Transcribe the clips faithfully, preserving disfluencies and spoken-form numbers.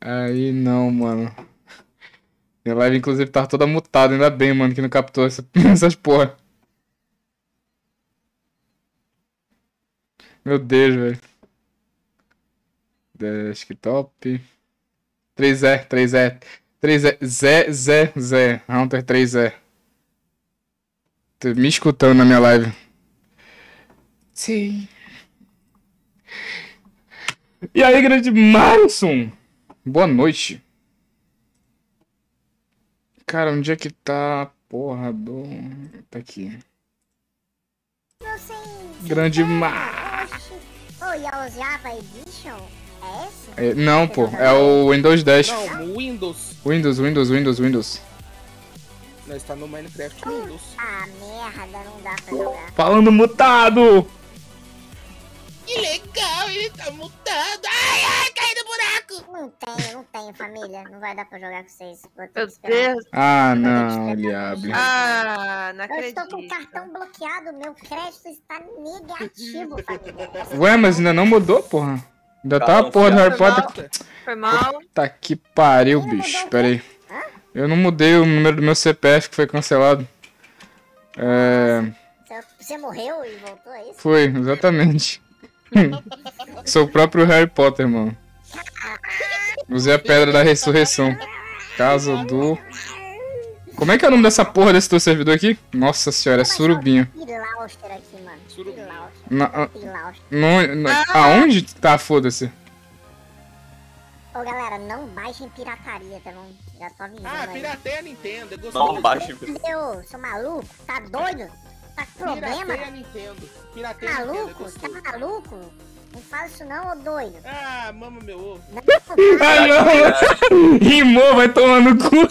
Aí não, mano. Minha live, inclusive, tava toda mutada. Ainda bem, mano, que não captou essa, essas porra. Meu Deus, velho. Desktop. três E, três E. três E. Zé, Zé, Zé. Hunter três E. Tô me escutando na minha live. Sim. E aí, grande Marison? Boa noite. Cara, onde é que tá a porra do... Tá aqui. Grande Mar... Oh, e é o Java Edition? É esse? É, não, pô. É o Windows dez. Não, Windows. Windows, Windows, Windows, Windows. Nós está no Minecraft Windows. Ah, merda, não dá pra jogar. Falando mutado! Que legal, ele tá mutado. Ai, ai, caí no buraco. Não tenho, não tenho família. Não vai dar pra jogar com vocês. Vou ter Meu que esperar. Deus. Ah, não, diabo. Ah, não Eu acredito. estou com o cartão bloqueado. Meu crédito está negativo, família. Ué, mas ainda não mudou, porra? Ainda tá a porra do Harry Potter. Foi mal. Tá que pariu, bicho. Pera aí. Eu não mudei o número do meu C P F que foi cancelado. É... Você morreu e voltou, é isso? Foi, exatamente. Sou o próprio Harry Potter, mano. Usei a pedra da ressurreição. Casa do... Como é que é o nome dessa porra desse teu servidor aqui? Nossa senhora, é surubinha. Pilauster aqui, mano. Surubinha. Na, Pilauster. no, no, aonde tá? Foda-se. Ô, galera, não baixem pirataria, tá bom? Já tô avisando Ah, aí. pirateia a Nintendo. É gostoso. Não baixe. Meu, seu maluco? Tá doido? Tá com problema? Pirateia a Nintendo. Pirateia a Nintendo. É Maluco? gostoso. Tá maluco? Não fala isso não, ô doido. Ah, mama meu ovo. Não, Ah, não! Rimou, vai tomar no cu.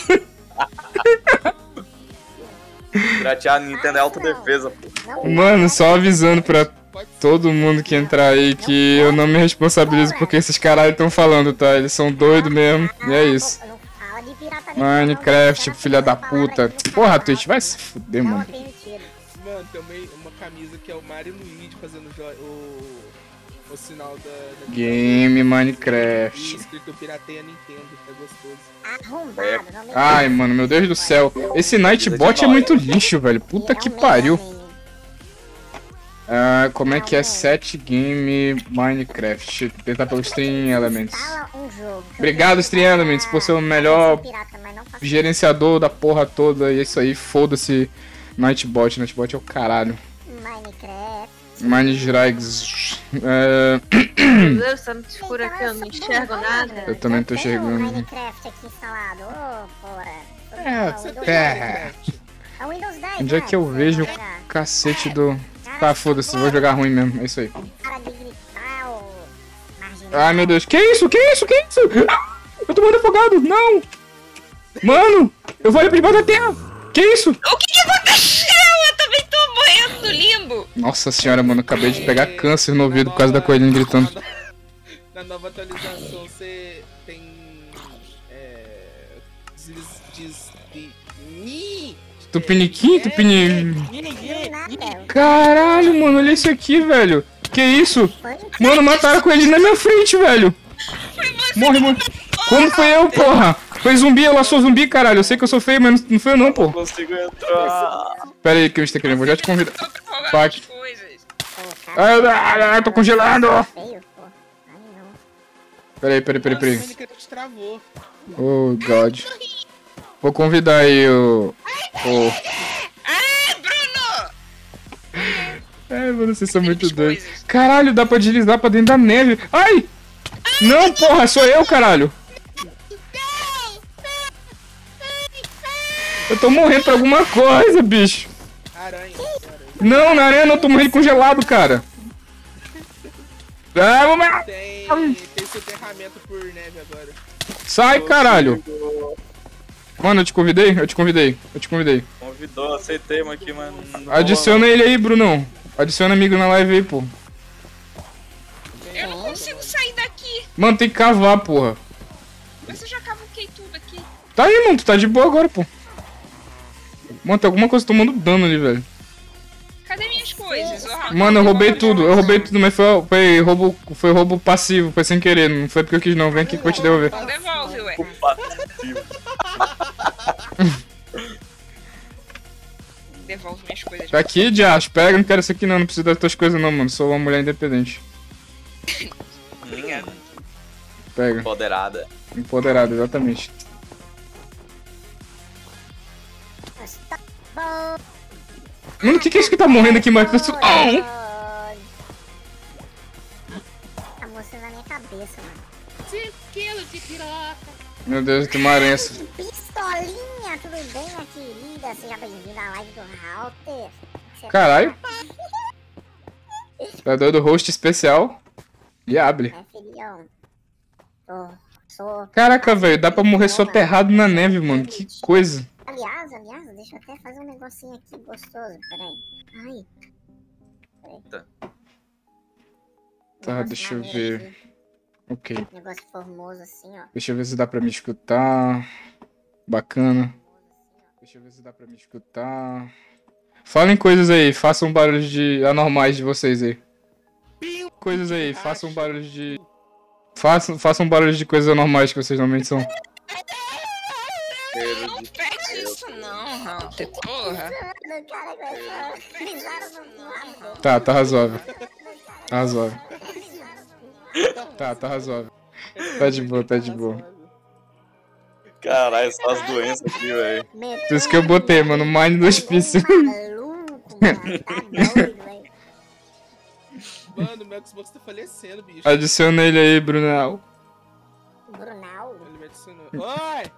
Piratear a Nintendo é autodefesa, pô. não, Mano, só avisando pra todo mundo que entrar aí que eu não me responsabilizo porque esses caralho estão falando, tá? Eles são doidos mesmo. E é isso. Não fala de pirataria. Minecraft, não, filha da essa palavra puta. aqui não Porra, fala. Twitch, vai se fuder, Não mano. é permitido. Mano, tem uma, uma camisa que é o Mario Luigi fazendo jo- o, o sinal da, da Game E Minecraft. escrito pirateia Nintendo. É gostoso. Arrombado, não me Ai, mano, meu Deus do céu. Esse Nightbot é muito lixo, velho. Puta que pariu. Ah, como é que é set game Minecraft? Deixa eu tentar pelo Stream Elements. Fala um jogo. Obrigado, Stream Elements, por ser o melhor Pirata, mas não faço gerenciador da porra toda. E é isso aí, foda-se Nightbot. Nightbot é o caralho. Minecraft. Minecraft. É... Meu Deus, tá muito escuro aqui, eu não enxergo nada. Eu também tô Eu tenho enxergando. Minecraft aqui instalado. Ô, porra. É, o Windows é. dez. É o Windows dez, Onde é né? que eu Você vejo o vai jogar. cacete do... Tá, foda-se, vou jogar ruim mesmo, é isso aí. Para de gritar, ô marginal. Ai, meu Deus. Que isso? Que isso? Que isso? Ah, eu tô morrendo afogado. Não. Mano, eu vou ali pra debaixo da terra. Que isso? O que que aconteceu? Eu também tô morrendo no limbo. Nossa senhora, mano. Acabei de pegar câncer no ouvido por causa da coelhinha gritando. Na nova atualização você tem. É. Diz. diz de, ni, Tupiniquim, tupini... Não nada. Caralho, mano. Olha isso aqui, velho. Que isso? Mano, mataram a coelhinha na minha frente, velho. Morre, morre. Como foi eu, porra? Foi zumbi, eu lá sou zumbi, caralho. Eu sei que eu sou feio, mas não foi eu não, pô. Não consigo entrar. Pera aí, que eu estou querendo. Vou já te convidar. Tô pra falar Fuck. as coisas. Ai, ai, ai, tô congelando. Feio, pô. Ai, não. Pera aí, pera aí, pera aí, pera Nossa, o aí. Minecraft travou. Oh, God. Vou convidar aí o... o... Ah, Bruno! É, mano, vocês são muito As doidos. coisas. Caralho, dá pra deslizar pra dentro da neve. Ai! Não, porra, sou eu, caralho. Eu tô morrendo por alguma coisa, bicho. Aranha. aranha. Não, na arena eu tô morrendo congelado, cara. Ah, vamos... Tem, tem soterramento por neve agora. Sai, caralho. Mano, eu te convidei? Eu te convidei. Eu te convidei. Convidou, aceitei, mas aqui, mano. não Adiciona ele aí, Brunão. Adiciona amigo na live aí, pô. Eu não consigo sair daqui. Mano, tem que cavar, porra. Mas eu já cavuquei tudo aqui. Tá aí, mano. Tu tá de boa agora, pô. Mano, tem alguma coisa tomando dano ali, velho. Cadê minhas coisas, ô Rafa? Mano, eu roubei tudo, eu roubei tudo, mas foi, foi, roubo, foi roubo passivo, foi sem querer, não foi porque eu quis não, vem aqui que eu vou te devolver. Não devolve, ué. Devolve minhas coisas. Tá aqui, Josh, pega, não quero isso aqui não, não preciso das tuas coisas não, mano, sou uma mulher independente. Obrigada. Pega, Empoderada. empoderado, exatamente. Mano, o que que é isso que tá morrendo aqui, mano? Tá mostrando na minha cabeça, mano. cinco quilos de piroca. Meu Deus, tem uma aranha. Pistolinha, tudo bem, minha querida? Seja bem-vinda à live do Halter. Você Caralho. Tá doido, host especial. Diable. É, filhão. Tô, sou... Caraca, velho, dá pra morrer soterrado na neve, mano. Que coisa. Aliás, aliás, deixa eu até fazer um negocinho aqui gostoso, peraí. Ai. Peraí. Tá. Tá, Negócio deixa eu maneiro ver. aqui. Ok. Negócio formoso assim, ó. Deixa eu ver se dá pra me escutar. Bacana. Deixa eu ver se dá pra me escutar. Falem coisas aí, façam barulhos de anormais de vocês aí. Coisas aí, façam barulhos de... Façam, façam barulhos de coisas anormais que vocês normalmente são. Não perde isso não, Hunter, porra. O cara começou. Pisaram no rabo dele. Tá, tá razoável. Tá razoável. Tá, tá razoável. Tá de boa, tá de boa. Caralho, só as doenças aqui, velho. Por isso que eu botei, mano, Mind do hospício. Maluco, mano. Tá doido, velho. Mano, meu Xbox tá falecendo, bicho. Adiciona ele aí, Brunel. Brunal. Ele me adicionou. Oi!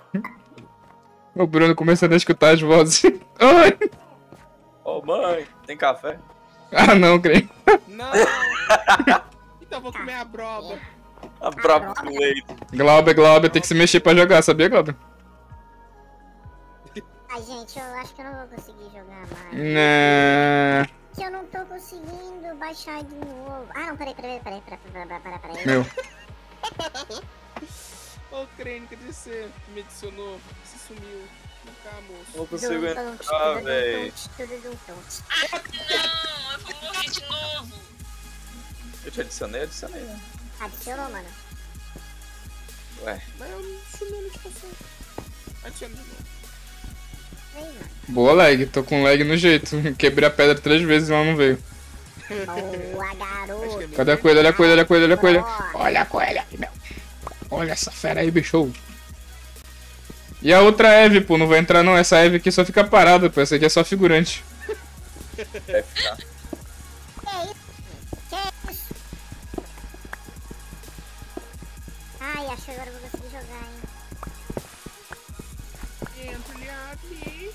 O Bruno começando a escutar as vozes. Oi! Ô, mãe, tem café? Ah, não, creio. Não! Então vou comer a broba. A própria com leite. Glauber, Glauber, tem que se mexer pra jogar, sabia, Glauber? Ai, gente, eu acho que eu não vou conseguir jogar mais. Né. Que eu não tô conseguindo baixar de novo. Ah, não, peraí, peraí, peraí, peraí, peraí, peraí, peraí, peraí. Meu. Ô, crente, cadê você? Me adicionou. Você sumiu. Vem cá, moço. Não consigo entrar, véi. Não, eu vou morrer de novo. Eu te adicionei, adicionei, né? Adicionou, mano. Ué. Mas eu não adicionei notificação. Adiciona de novo. Vem, mano. Boa lag, tô com lag no jeito. Quebrei a pedra três vezes e ela não veio. Boa, garoto. Cadê a coelha? Olha a coelha, olha a coelha, olha a coelha. Olha a coelha aí, meu. Olha essa fera aí, bicho. E a outra Eve, pô, não vai entrar não. Essa Eve aqui só fica parada, pô. Essa aqui é só figurante. Vai ficar. Que isso? Que isso? Ai, acho que agora eu vou conseguir jogar, hein. Entra-lhe aqui.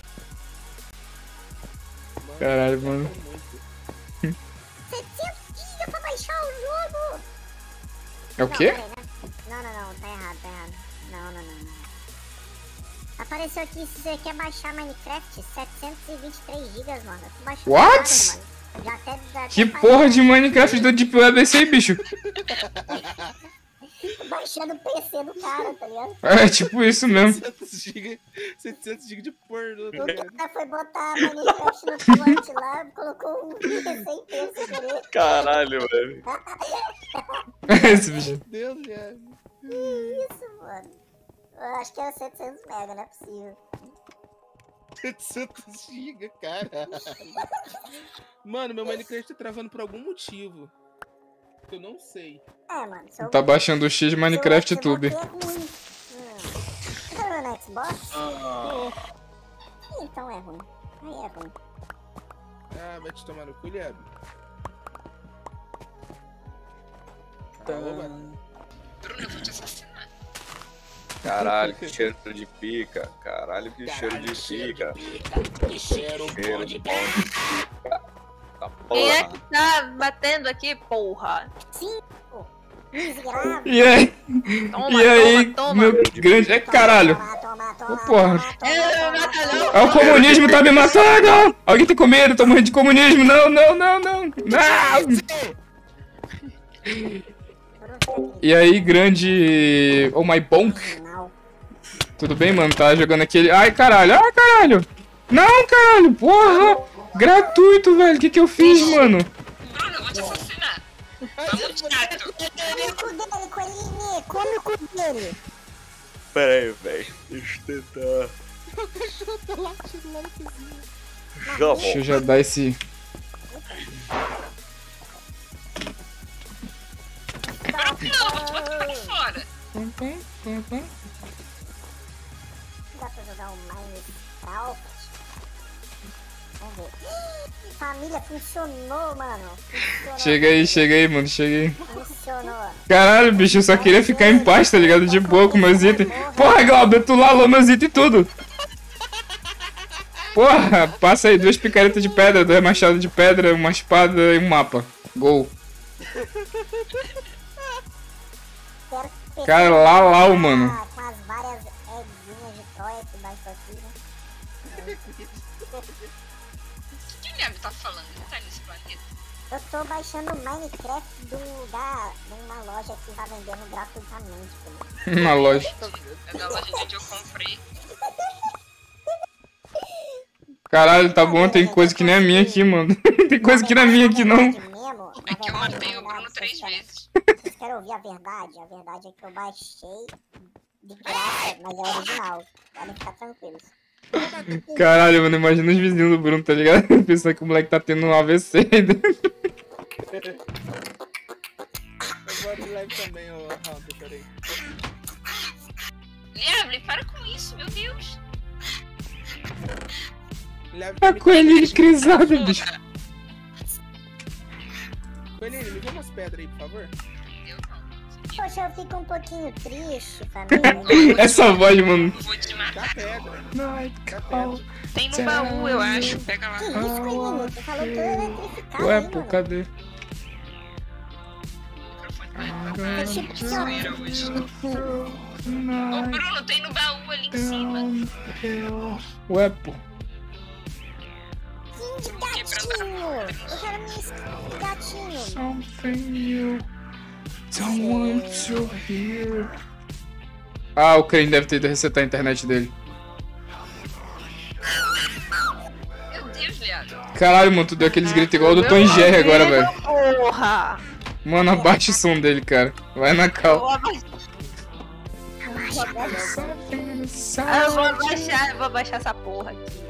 Caralho, mano. setecentos gigas pra baixar o jogo. É o quê? Não, peraí, né? Não, não, não, tá errado, tá errado. Não, não, não, não. Apareceu aqui, se você quer baixar Minecraft, setecentos e vinte e três gigas, mano. Tu baixou What? errado, mano. Já até, já Que até porra faz- de Minecraft do Deep Web é esse aí, bicho? Baixando o P C do cara, tá ligado? É tipo isso mesmo. setecentos gigas setecentos gigas de porno. O cara foi botar Minecraft no Forte lá, colocou um P C inteiro sem querer. Caralho, velho. Esse bicho. Meu Deus, viado. Que isso, mano? Eu acho que era setecentos mega, não é possível. setecentos gigas, caralho. Mano, meu Minecraft tá travando por algum motivo. Eu não sei. É, mano. Seu, Tá baixando o X Minecraft seu Tube. Xbox é ruim. Hum. Você tá jogando no Xbox? Ah, Então é ruim. Aí é ruim. Ah, vai te tomar no cu, Liab. tan. Bruno, eu vou te assassinar. Caralho, que cheiro de pica. Caralho, que cheiro de pica. Cheiro Cheiro de pão. Tá Quem é porra. que tá batendo aqui, porra? Cinco. Miserável. E aí? Toma, E aí, toma, toma. meu grande... É caralho. Toma, toma, toma, Ô, porra. toma, toma, É, toma, mata toma, não. É o comunismo tá me matando! Alguém tá com medo? Tô morrendo de comunismo! Não, não, não, não! Não! E aí, grande... Oh my bonk! Não. Tudo bem, mano? Tá jogando aquele... Ai, caralho! Ai, caralho! Não, caralho! Porra! Gratuito, velho. O que que eu fiz, mano? Bruno, eu vou te assassinar. Tá muito chato. Come o cu dele, coelhinho. Come o cu dele. Pera aí, velho. Deixa eu tentar. O cachorro tá latindo lá na cozinha. Já Deixa eu volto. já dar esse... Bruno, não, eu vou te botar pra fora. Dá pra jogar um Minecraft? Vamos ver. Família, funcionou, mano. Funcionou. Chega aí, chega aí, mano. Chega aí. Funcionou. Caralho, bicho, eu só queria ficar em paz, tá ligado? De boa com meus itens. Porra, Glauber, tu lalou meus itens e tudo. Porra, passa aí duas picaretas de pedra, dois machados de pedra, uma espada e um mapa. Gol. Cara, lalau, mano. Com as várias egginhas de Troia que baixou aqui, né? O que o Neb tá falando? Ele tá nesse planeta. Eu tô baixando o Minecraft de um lugar, de uma loja que tá vendendo gratuitamente. Pô. Na loja. É da loja onde eu comprei. Caralho, tá bom, tem coisa que nem a minha aqui, mano. Tem coisa que não é minha aqui, não. É que eu matei o Bruno três vezes. Vocês querem ouvir a verdade? A verdade é que eu baixei de graça, mas é original. Podem ficar tranquilos. Caralho, mano, imagina os vizinhos do Bruno, tá ligado? Pensando que o moleque tá tendo um A V C. Eu vou de leve também, ô Hunter, peraí. Liable, para com isso, meu Deus. Leve A coelhinha crisada, bicho. Coelhinho, me dê umas pedras aí, por favor. Eu não. Poxa, eu fico um pouquinho triste, família. Essa voz, mano. Eu vou te Dá matar. pedra. Dá pedra. Tem no baú, eu acho. Pega lá. Que isso, coelhinho? Tu falou que eu ia eletrificado, Ué, hein, pô, mano? cadê? É tipo que eu... Zoeira hoje. Ô Bruno, tem no baú ali em cima. Ué, pô. Sim, gatinho! Eu quero minha gatinho! Something you don't want to hear. Ah, o Crane deve ter ido resetar a internet dele. Meu Deus, Leandro. Caralho, mano, tu deu aqueles gritos igual do Tom e Jerry agora, velho. Porra! Mano, abaixa o som dele, cara. Vai na cal. Ah, eu vou baixar, eu vou baixar essa porra aqui.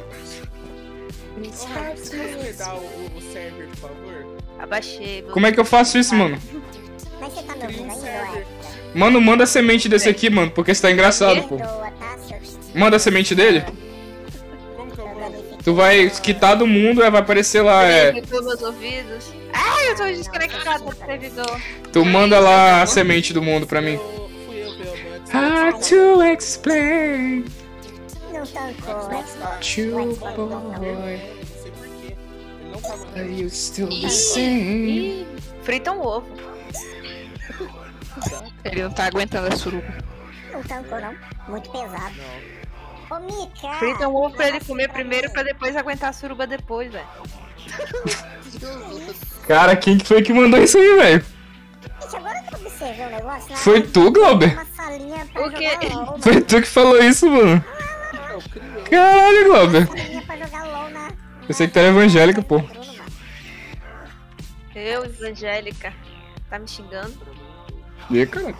Você me dá o, o, o server, por favor? Abaixei. Vou... Como é que eu faço isso, mano? Mas você tá me Cria ouvindo um ainda, server. ué? Mano, manda a semente desse aqui, mano, porque você tá engraçado, pô. Perdoa, tá, seu... Manda a semente dele. Como que eu vou? Tu vai quitar do mundo, aí vai aparecer lá, é... Pelos meus ouvidos. Ai, eu tô desconectado do servidor. Tu manda lá a semente do mundo pra mim. Eu, fui eu, pelo menos. Hard to explain Não tancou, to boy. Não sei porquê. Ele não tava... Are you still the same? Ih, frita um ovo. Ele não tá aguentando a suruba. Não tancou, não. Muito pesado. Ô, Mika! Frita um ovo pra ele fala comer assim pra primeiro mim. pra depois aguentar a suruba depois, velho. Cara, quem que foi que mandou isso aí, velho? Gente, agora que eu observei o negócio... na Foi verdade, tu, Glauber? Uma salinha pra O quê? jogar LOL, mano. Foi tu que falou isso, mano. Eu criei. Caralho, Glauber. Salinha pra jogar LOL na... Pensei que tu era evangélica, pô. Bruno, mano. Eu, evangélica. Tá me xingando? E cara?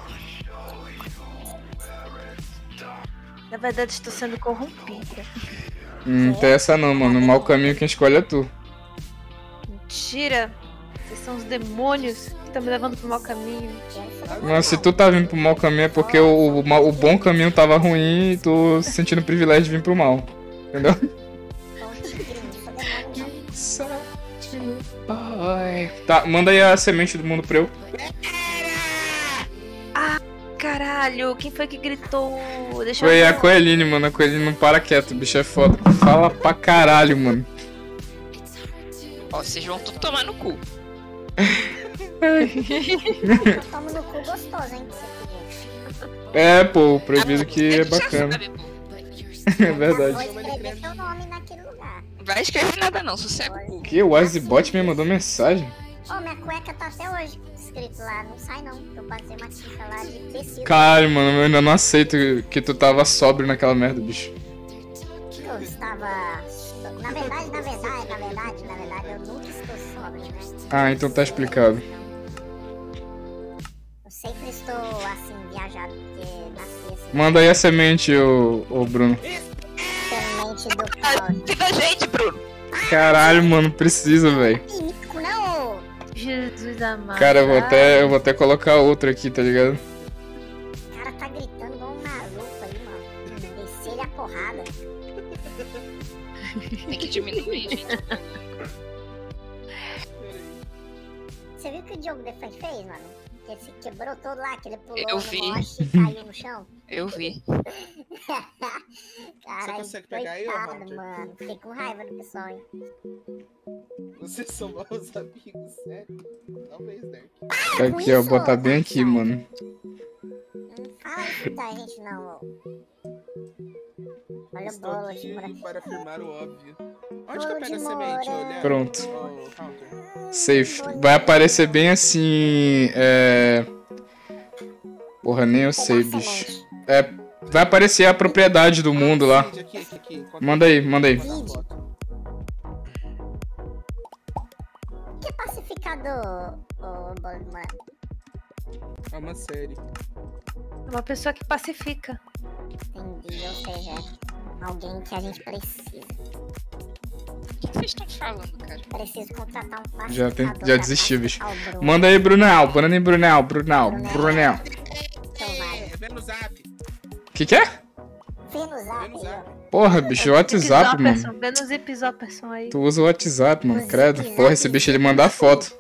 Na verdade, estou sendo corrompida. Hum, não tem essa não, mano. O mau caminho quem escolhe é tu. Mentira! Vocês são os demônios que estão me levando pro mau caminho. Mas se tu tá vindo pro mau caminho é porque o, o, mal- o bom caminho tava ruim e tu se sentindo o privilégio de vir pro mal. Entendeu? Então, tigrinho, sou demônio, não. Tá, manda aí a semente do mundo pra eu. Caralho, quem foi que gritou? Deixa Foi eu a ver. Coeline, mano. A Coeline não para quieto, o bicho é foda. Fala pra caralho, mano. Ó, vocês vão tudo tomar no cu. Eu tomo no cu gostoso, hein, se você pedir. É, pô, proibido que é Ele já bacana. sabe, pô. É verdade. Vou escrever seu nome naquele lugar. Vai escrever nada não, sossega o cu. Que o Azibot me mandou mensagem. Ô, minha cueca tá até hoje escrito lá. Não sai, não. Eu passei uma tinta lá de tecido. Caralho, mano, eu ainda não aceito que tu tava sóbrio naquela merda, bicho. Eu estava estou. Na verdade, na verdade, na verdade, na verdade, eu nunca estou sóbrio, né? Ah, então tá explicado. Eu sempre estou assim, viajado, porque nasci assim. Manda aí a semente, ô, ô Bruno. Semente do caos. Fica a gente, Bruno. Caralho, mano, precisa, velho. Ih, mico não! Jesus amado. Cara, eu vou até, eu vou até colocar outro aqui, tá ligado? O cara tá gritando igual um maluco aí, mano. Descer ele a porrada. Tem que diminuir, gente. Você viu o que o Diogo Defante fez, mano? Que ele se quebrou todo lá, que ele pulou Eu no vi. moche e caiu no chão. Eu vi. Caralho, consegue pegar aí, ô, coitado, Hunter? mano. Fiquei com raiva do pessoal, hein? Vocês são maus amigos, sério? Talvez, Derek. Tá aqui, ó, botar bem aqui, mano. Não fala isso da gente, não, ó. Olha o Estou bolo aqui de morango. para afirmar o óbvio. Onde que eu Bolo pego de a semente, morango. olha? Pronto. Ô, Hunter. Safe. Vai aparecer bem assim. É. Porra, nem eu sei, Pegar a bicho. semente. É. Vai aparecer a propriedade do mundo lá. Aqui, aqui, aqui, aqui. Enquanto- Manda aí, manda aí. Manda a foto. O que é pacificador, ô bolo de morango? É uma série. É uma pessoa que pacifica. Entendi, ou seja, alguém que a gente precisa. O que vocês estão falando, cara? Preciso contratar um pacificador. Já tem- já pra desisti, bicho. pacificar o Bruno. Manda aí, Brunel. Manda aí, Brunel. Brunel. Brunel. Então vai. É, vê no zap. Que que é? Vê no zap, Vê no zap. ó. Porra, bicho, o WhatsApp, Zipzopperson, mano. vê no Zipzopperson aí. Tu usa o WhatsApp, mano. Credo. Porra, esse bicho ele manda foto.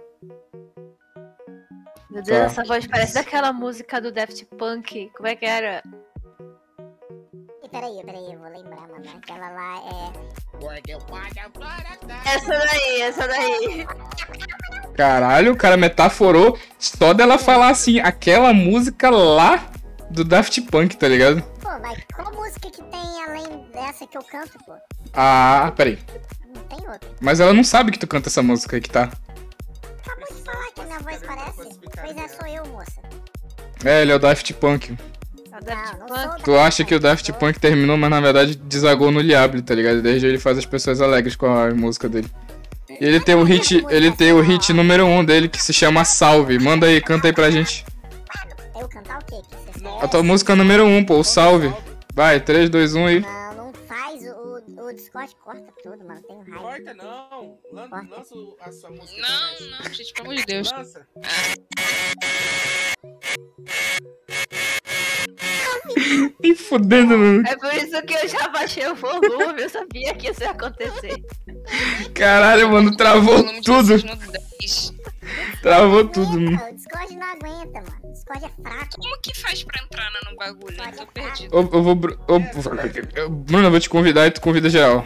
Meu Deus, Tá. essa voz parece daquela música do Daft Punk. Como é que era? E peraí, peraí, eu vou lembrar, mano. Aquela lá é. Porque pode agora dar. Essa daí, essa daí. Caralho, o cara metaforou só dela falar assim, aquela música lá do Daft Punk, tá ligado? Pô, mas qual música que tem além dessa que eu canto, pô? Ah, peraí. Não tem outra. Mas ela não sabe que tu canta essa música aí que tá. Acabou de falar que a minha voz parece. Pois é, sou eu, moça. É, ele é o Daft Punk. É o Daft Não, não Punk. sou Tu acha que o Daft Punk terminou, mas na verdade desagou no Liable, tá ligado? Desde ele faz as pessoas alegres com a música dele. E ele tem o hit, ele tem o hit número um dele que se chama Salve. Manda aí, canta aí pra gente. Eu cantar o quê? Que vocês A querem? tua música número um, pô, o Salve. Vai, três, dois, um aí. Não, não faz. O, o Discord corta tudo, mano. Tenho raiva. Corta não. Lan- Lança o- a sua música. Não, não, gente, pelo amor de Deus. Lança. Nem fudendo, mano. É por isso que eu já baixei o volume, eu sabia que isso ia acontecer. Caralho, mano, travou Volume de tudo. vocês no dez. Travou tudo, mano. Aguenta, o Discord não aguenta, mano. O Discord é fraco. Como que faz pra entrar no- no bagulho? Eu tô perdido. Eu, eu vou. Bru- eu- Bruno, eu vou te convidar e tu convida geral.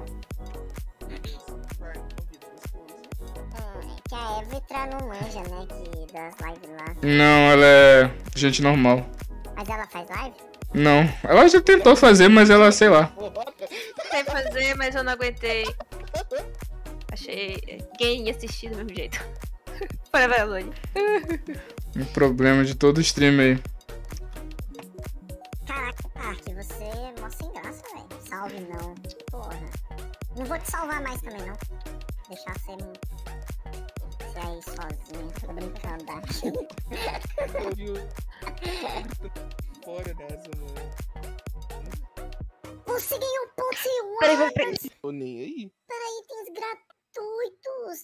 Vai, convida, gostoso. Hum, é que a Evitra não manja, né? Que das lives lá. Não, ela é gente normal. Mas ela faz live? Não, ela já tentou fazer, mas ela, sei lá. Tentei fazer, mas eu não aguentei. Achei. Ninguém ia assistir do mesmo jeito. Para vai, Lone. Um problema de todo stream aí. Caraca, Park, você é mó sem graça, velho. Salve não. Porra. Não vou te salvar mais também, não. Deixar você. Você aí sozinho. Tô brincando, tá? Ouviu? Fora dessa, mano. Você ganhou pontos e Peraí, rewards peraí, peraí. Tô nem aí. para itens gratuitos.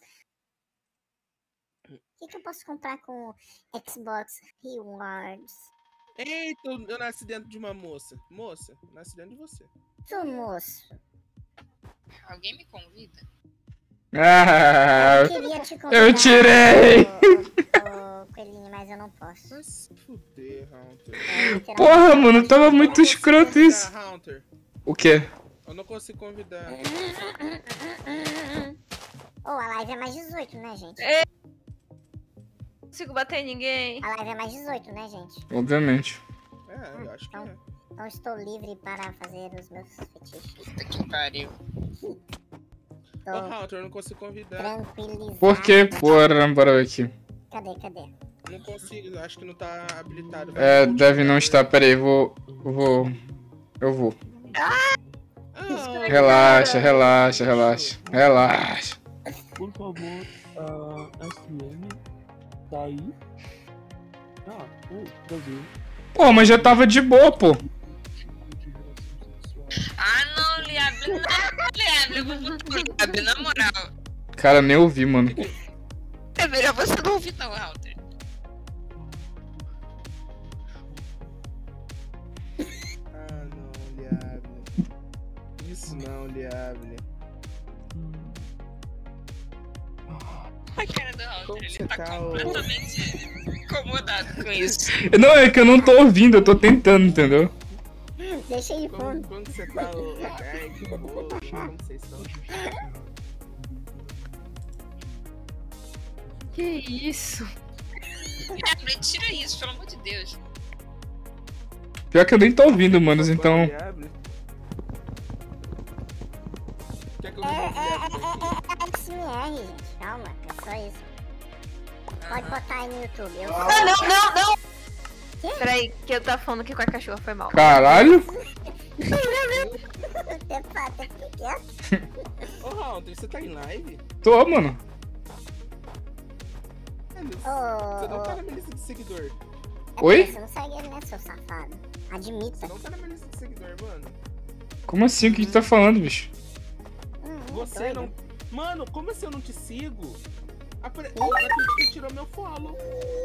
O que, que eu posso comprar com Xbox Rewards? Eita, eu- eu nasci dentro de uma moça. Moça, eu nasci dentro de você. Tu, moço. Alguém me convida? Ah, Eu queria te convidar. eu tirei! Ô, ô, Coelhinho, mas eu não posso. Vai se fuder, Hunter. É, literalmente, Porra, mano, tava muito Eu não consigo escroto isso. convidar, Hunter. O quê? Eu não consigo convidar. Ô, a live é mais dezoito, né, gente? Não consigo bater em ninguém. A live é mais dezoito, né, gente? Obviamente. É, eu acho que é. Então estou livre para fazer os meus fetiches. Puta que pariu. Ô, Tô Hunter, eu não consigo convidar. tranquilizado. Por quê? Bora, bora ver aqui. Cadê, cadê? Não consigo, eu acho que não tá habilitado. É, deve não estar. Pera aí, vou. Eu vou. Eu vou. Ah, não. Relaxa, relaxa, relaxa. Relaxa. Por favor, a S M tá aí? Ah, oi, Brasil. Pô, mas já tava de boa, pô. Ah, não, Liable, não, Liable, eu vou votar por Liable, na moral. Cara, nem ouvi, mano. É melhor você não ouvir não, Halter. Ah, não, Liable. Isso não, Liable. A cara do Halter, Como ele você tá tá, ô? completamente incomodado com isso. Não, é que eu não tô ouvindo, eu tô tentando, entendeu? Deixa ele Como, fundo. como que você tá, ô? Ai, que bom. Como vocês estão? Que isso? Liable, tira isso, pelo amor de Deus. Pior que eu nem tô ouvindo, manos, então. Liable? Quer que eu É, é, resolva é, aqui? é, é S M R, gente. Calma, é só isso. Pode botar aí no YouTube. Eu Não, não, não, não! Peraí, que eu tava falando aqui com a cachorra, foi mal. Caralho? Até pá, até pequeno. Ô, Hunter, você tá em live? Tô, mano. Velho, Ô, Você não tá ô, na minha lista de seguidor. é Oi? porque Você não segue ele, né, seu safado? Admita. Você não tá na minha lista de seguidor, mano. Como assim? O que tu tá falando, bicho? Hum, Você doido. não. Mano, como assim eu não te sigo? Apre... A Twitch tirou meu follow.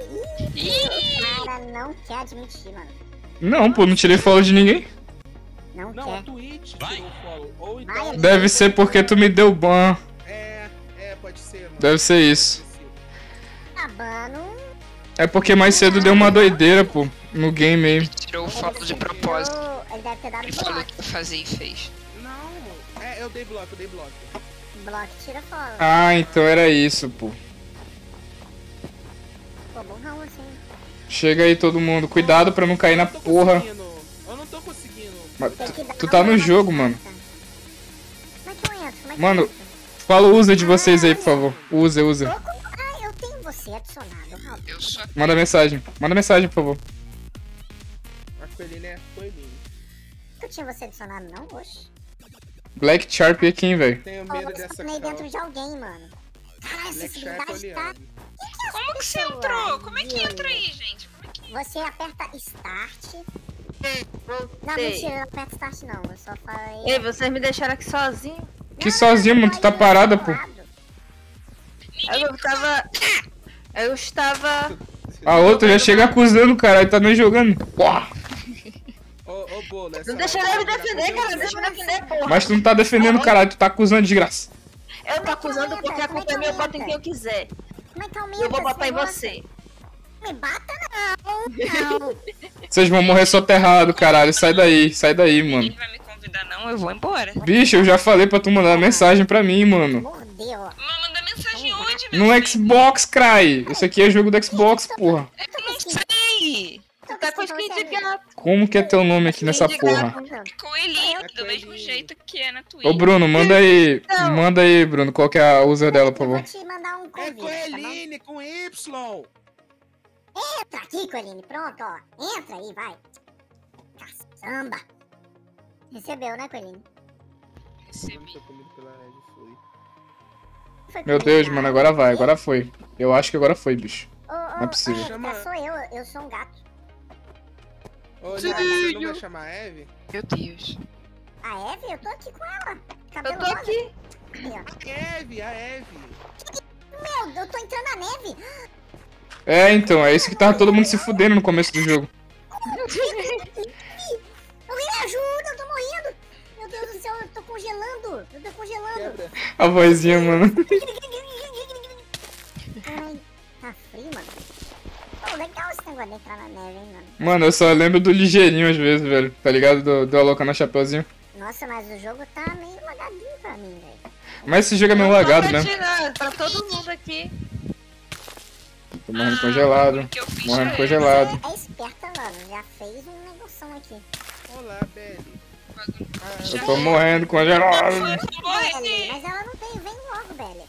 O cara não quer admitir, mano. Não, pô, não tirei follow de ninguém. Não, Não, a quer. Twitch tirou o follow. Ou então. Vai, Deve ser porque tu me deu ban. É, é, pode ser, mano. Deve ser isso. Acabando. É porque mais cedo deu uma doideira, pô, no game aí. Tirou o foto de propósito. Ele deve ter dado Ele falou bloco. que ia fazer e fez. Não, é, eu dei bloco, eu dei bloco. Bloco tira fora. Ah, então era isso, pô. Pô, burrão assim. Chega aí todo mundo, cuidado pra não cair na Eu não tô porra. conseguindo, Eu não tô conseguindo. Mas Tem que tu, dar tu uma tá no olhada jogo, na mano. carta. Como é que eu entro? Como é que Mano, eu entro? Fala o user de vocês aí, por favor. User, user. Ah, eu tenho você adicionado, Raul. Eu só. Manda mensagem. Manda mensagem, por favor. A Coelhinha é Coelhinha. Tu tinha você adicionado, não? Oxe. Black Sharp é quem, velho? Tenho Pô, medo eu dessa spawnei cal. dentro de alguém, mano. Caralho, essa Black Shark habilidade tá... oleado. Como que você entrou? Como é que entra aí, gente? Como é que. Você aperta Start. Não, Voltei. mentira, não aperta Start não. Eu só falei... Ei, vocês me deixaram aqui sozinho? Que sozinho, mano, tu tá parada, pô. Eu tava. Eu estava. A outra já chega acusando, caralho, tá nem jogando. Porra. Ô, ô, Bolo, essa Não deixa live eu me vai virar defender, cara. conteúdo. Deixa eu me defender, porra. Mas tu não tá defendendo, caralho, tu tá acusando de graça. Eu tô acusando porque a culpa é minha, eu boto em quem eu quiser. Como é que aumenta E eu vou esse botar em negócio? você. Me bata não, não. Vocês vão morrer soterrado, caralho. Sai daí, sai daí, mano. Ninguém vai me convidar, não, eu vou embora. Bicho, eu já falei pra tu mandar mensagem pra mim, mano. Mordeu, ó. Mas manda mensagem onde, meu No filho? Xbox, cry. Isso aqui é jogo do Xbox, porra. Eu não sei. Tu tá com skin de gato. Como que é teu nome aqui nessa porra? Coelhinho, É do mesmo coelhinho. jeito que é na Twitch. Ô, Bruno, manda aí. Não. Manda aí, Bruno, qual que é a user dela, por Eu vou favor. te mandar um É convite, tá bom? Coelhinha com Y. Entra aqui, Coeline. Pronto, ó. Entra aí, vai. Caçamba. Recebeu, né, Coeline? Recebi. Foi comido pela Ed, foi. Foi Meu comigo, Deus, tá? mano, agora vai, agora foi. Eu acho que agora foi, bicho. Ô, ô, Não é possível. ô, Chama- sou eu, eu sou um gato. Ô, Sim. Liab, você não vai chamar a Eve? Meu Deus. A Eve, eu tô aqui com ela. Cabelo Eu tô rosa. aqui. Aí, ó. A Eve, a Eve. Meu, eu tô entrando na neve. É, então, é isso que tava todo mundo se fudendo no começo do jogo. Alguém me ajuda, eu tô morrendo. Meu Deus do céu, eu tô congelando. Eu tô congelando. Quebra. A vozinha, mano. Ai, tá frio, mano. Pô, legal esse negócio de entrar na neve, hein, mano. Mano, eu só lembro do ligeirinho às vezes, velho. Tá ligado? Do, do alocando a chapeuzinho. Nossa, mas o jogo tá meio lagadinho pra mim, velho. Mas esse jogo é meio lagado, Pode né? tirar, pra todo mundo aqui. Tô morrendo congelado. O que eu fiz Morrendo foi congelado. Você é esperta, mano. Já fez um negoção aqui. Olá, Belly. Ah, Eu tô morrendo congelado. Foi, Belly, morri. mas ela não veio. Vem logo, Belly.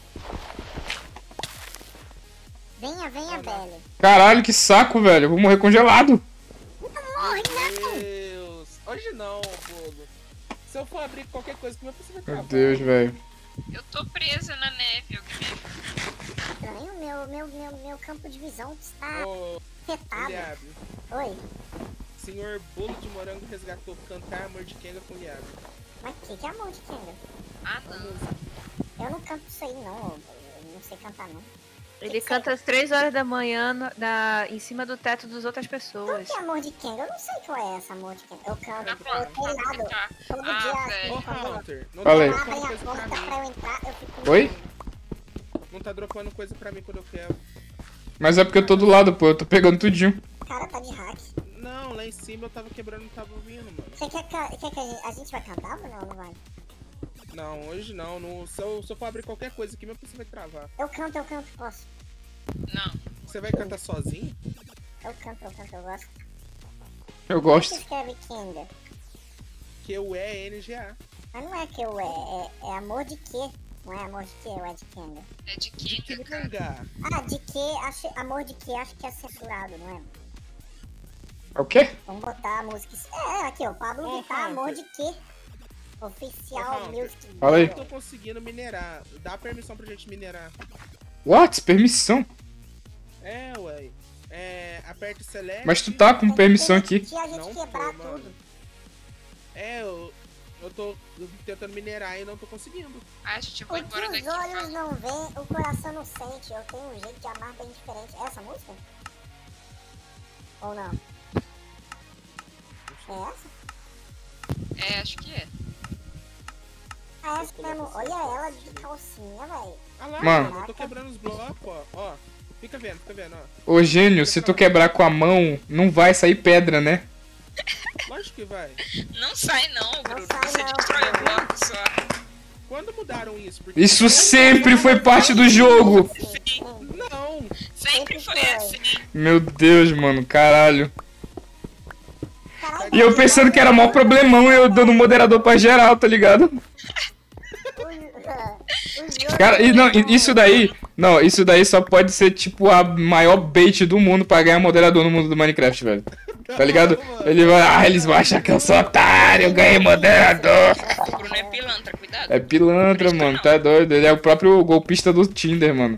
Venha, venha, Belly. Caralho, que saco, velho. Eu vou morrer congelado. Morre, não. Deus. Hoje não, Bolo. Se eu for abrir qualquer coisa que meu P C vai Meu travar. Deus, velho. Eu tô presa na neve, alguém me ajuda. Estranho, meu, meu, meu, meu campo de visão está Ô, afetado. Liabe, Oi, senhor Bolo de Morango resgatou Cantar Amor de Kenga com Liabe. mas o que, que é amor de Kenga? Ah, não. Eu não canto isso aí, não. Eu não sei cantar, não. Ele canta às três horas da manhã na, na- em cima do teto das outras Qual pessoas. que é amor de Kenga? Eu não sei qual é essa amor de Kenga. Eu canto, Tá eu pronto, tô pode lado. brincar. Todo Ah, dia, velho. Ô, assim, quando Hunter, não Fala tá aí. abrem dropando a coisa porta pra mim. pra eu entrar, eu fico... Oi? Não tá dropando coisa pra mim quando eu quero. Mas é porque eu tô do lado, pô. Eu tô pegando tudinho. O cara tá de hack. Não, lá em cima eu tava quebrando, não tava ouvindo, mano. Você quer que, quer que a, gente, a gente vai cantar ou não? Não vai? Não, hoje não. não se, eu, se eu for abrir qualquer coisa aqui, meu P C vai travar. Eu canto, eu canto, posso. Não. Você vai cantar sozinho? Eu canto, eu canto, eu gosto. Eu Como gosto. você escreve Kenga? Que o E N G A. Mas não é que eu é, é, é amor de quê? Não é amor de quê ou é de Kenga? É de Kinga, cara. Kenga. Ah, de quê? Acho, amor de quê? Acho que é censurado, não é? É o quê? Vamos botar a música... É, aqui, ó. Pablo Ô, Vittar, amor Hunter. de quê? Oficial Ô, Hunter. Music. Fala aí. Eu tô conseguindo minerar. Dá permissão pra gente minerar. What? Permissão? É, ué. É, aperte select. Mas tu tá com permissão aqui. Se a gente Não quebrar tô, mano. tudo. É, eu, eu tô tentando minerar e não tô conseguindo. Ah, a gente O vai que embora daqui. os olhos fala. não veem, o coração não sente. Eu tenho um jeito de amar bem diferente. É essa música? Ou não? É essa? É, acho que é. É essa mesmo. Olha ela de calcinha, velho. Ah lá, Mano. mano, eu tô quebrando os blocos, ó. Ó, fica vendo, fica vendo, ó. Ô, gênio, se tu quebrar com a mão, não vai sair pedra, né? Lógico que vai. Não sai não, Bruno. sai Você não, destrói o Bruno. bloco só. Quando mudaram isso? Porque Isso sempre foi parte do jogo. Sim, Não! sempre foi assim. Meu Deus, mano, caralho. Caralho, E eu pensando que era mó problemão eu dando moderador pra geral, tá ligado? Cara, e não, e- isso daí, não, isso daí só pode ser tipo a maior bait do mundo pra ganhar moderador no mundo do Minecraft, velho. Tá ligado? Ele vai, ah, eles vão achar que eu sou otário, eu ganhei moderador. O Bruno é pilantra, cuidado. É pilantra, mano, tá doido. Ele é o próprio golpista do Tinder, mano.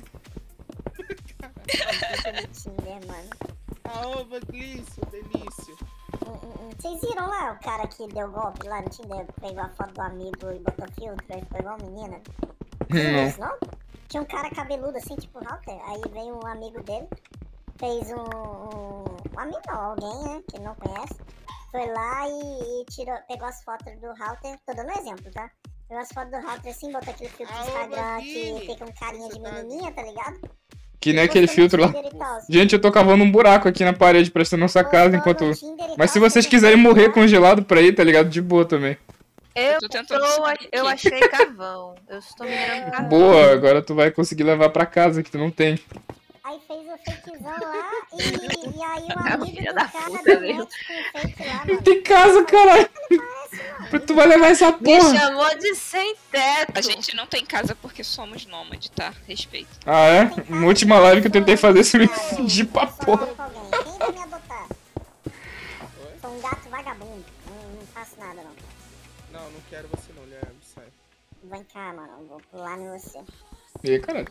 Tinder, mano. A ova, delícia, delícia. Hum, hum, hum. Vocês viram lá o cara que deu golpe lá no Tinder? Pegou a foto do amigo e botou filtro, aí foi igual menina? Não. Isso, não? Tinha um cara cabeludo assim, tipo Halter. Aí veio um amigo dele, fez um. Um, um amigo não, alguém, né? Que ele não conhece. Foi lá e, e tirou, pegou as fotos do Halter. Tô dando um exemplo, tá? Pegou as fotos do Halter assim, botou aquele filtro do Ah, ô, Instagram que Vini, fica um carinha de você tá- menininha, tá ligado? Que nem aquele Postou no filtro lá. Tinder e tal. Gente, eu tô cavando um buraco aqui na parede pra estar nossa casa Postou no enquanto. Tinder e Mas se tal, vocês fez um quiserem morrer filtro lá. congelado pra ir, tá ligado? De boa também. Eu, tô tentando tô- descobrir eu aqui. achei carvão. Eu estou minerando carvão. Boa, agora tu vai conseguir levar pra casa que tu não tem. Aí fez o fakezão lá e, e aí o Ah, amigo filha do da cara puta, deu velho. match com o fake lá, Não mano. tem casa, caralho. Tu vai levar essa Me porra. chamou de sem teto. A gente não tem casa porque somos nômade, tá? Respeito. Ah, é? Na última live que eu tentei fazer, você me fudir pra porra. Com alguém. Quem vai me adotar? Sou um gato vagabundo. Não, não faço nada, não. Não, não quero você não, Guilherme, sai. Vem cá, mano. Eu vou pular em você. E aí, caralho?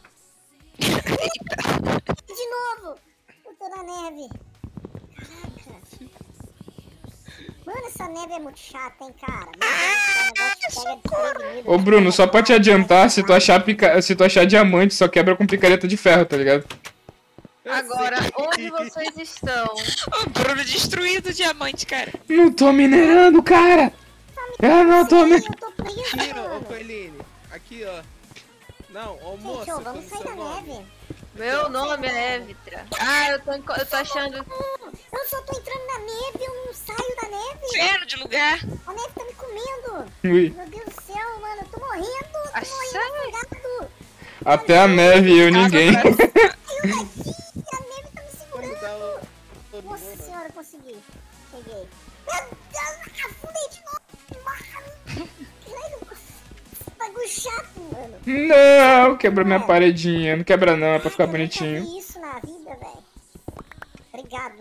De novo! Eu tô na neve. Caraca. Mano, essa neve é muito chata, hein, cara? Meu Deus, esse negócio pega desprevenido. Ô, Bruno, só pra te adiantar, se tu achar, pica... se tu achar diamante, só quebra com picareta de ferro, tá ligado? Agora, onde vocês estão? O Bruno destruído o diamante, cara. Não tô minerando, cara! Eu não tô Sim, minerando. eu tô preso, Aqui, ó, ô mano. Coeline. Aqui, ó. Não, ô Gente, moça, ô, vamos como sair seu da nome? neve. Meu nome é Evitra. Ah, eu tô, enco- eu tô achando. Eu só tô entrando na neve, eu não saio da neve. Inferno de lugar. A neve tá me comendo. Ui. Meu Deus do céu, mano, eu tô morrendo. Tô Ah, morrendo sério? afogado. Até a neve e eu ninguém. Caiu daqui, a neve tá me segurando. Vamos dar o... todo Nossa mundo. senhora, eu consegui. Peguei. Meu Deus, afundei de novo. Mano. Caralho, bagulho chato, mano. Não, quebra minha paredinha. Não quebra não, é pra ficar Cara, eu nunca bonitinho. vi isso na vida, velho.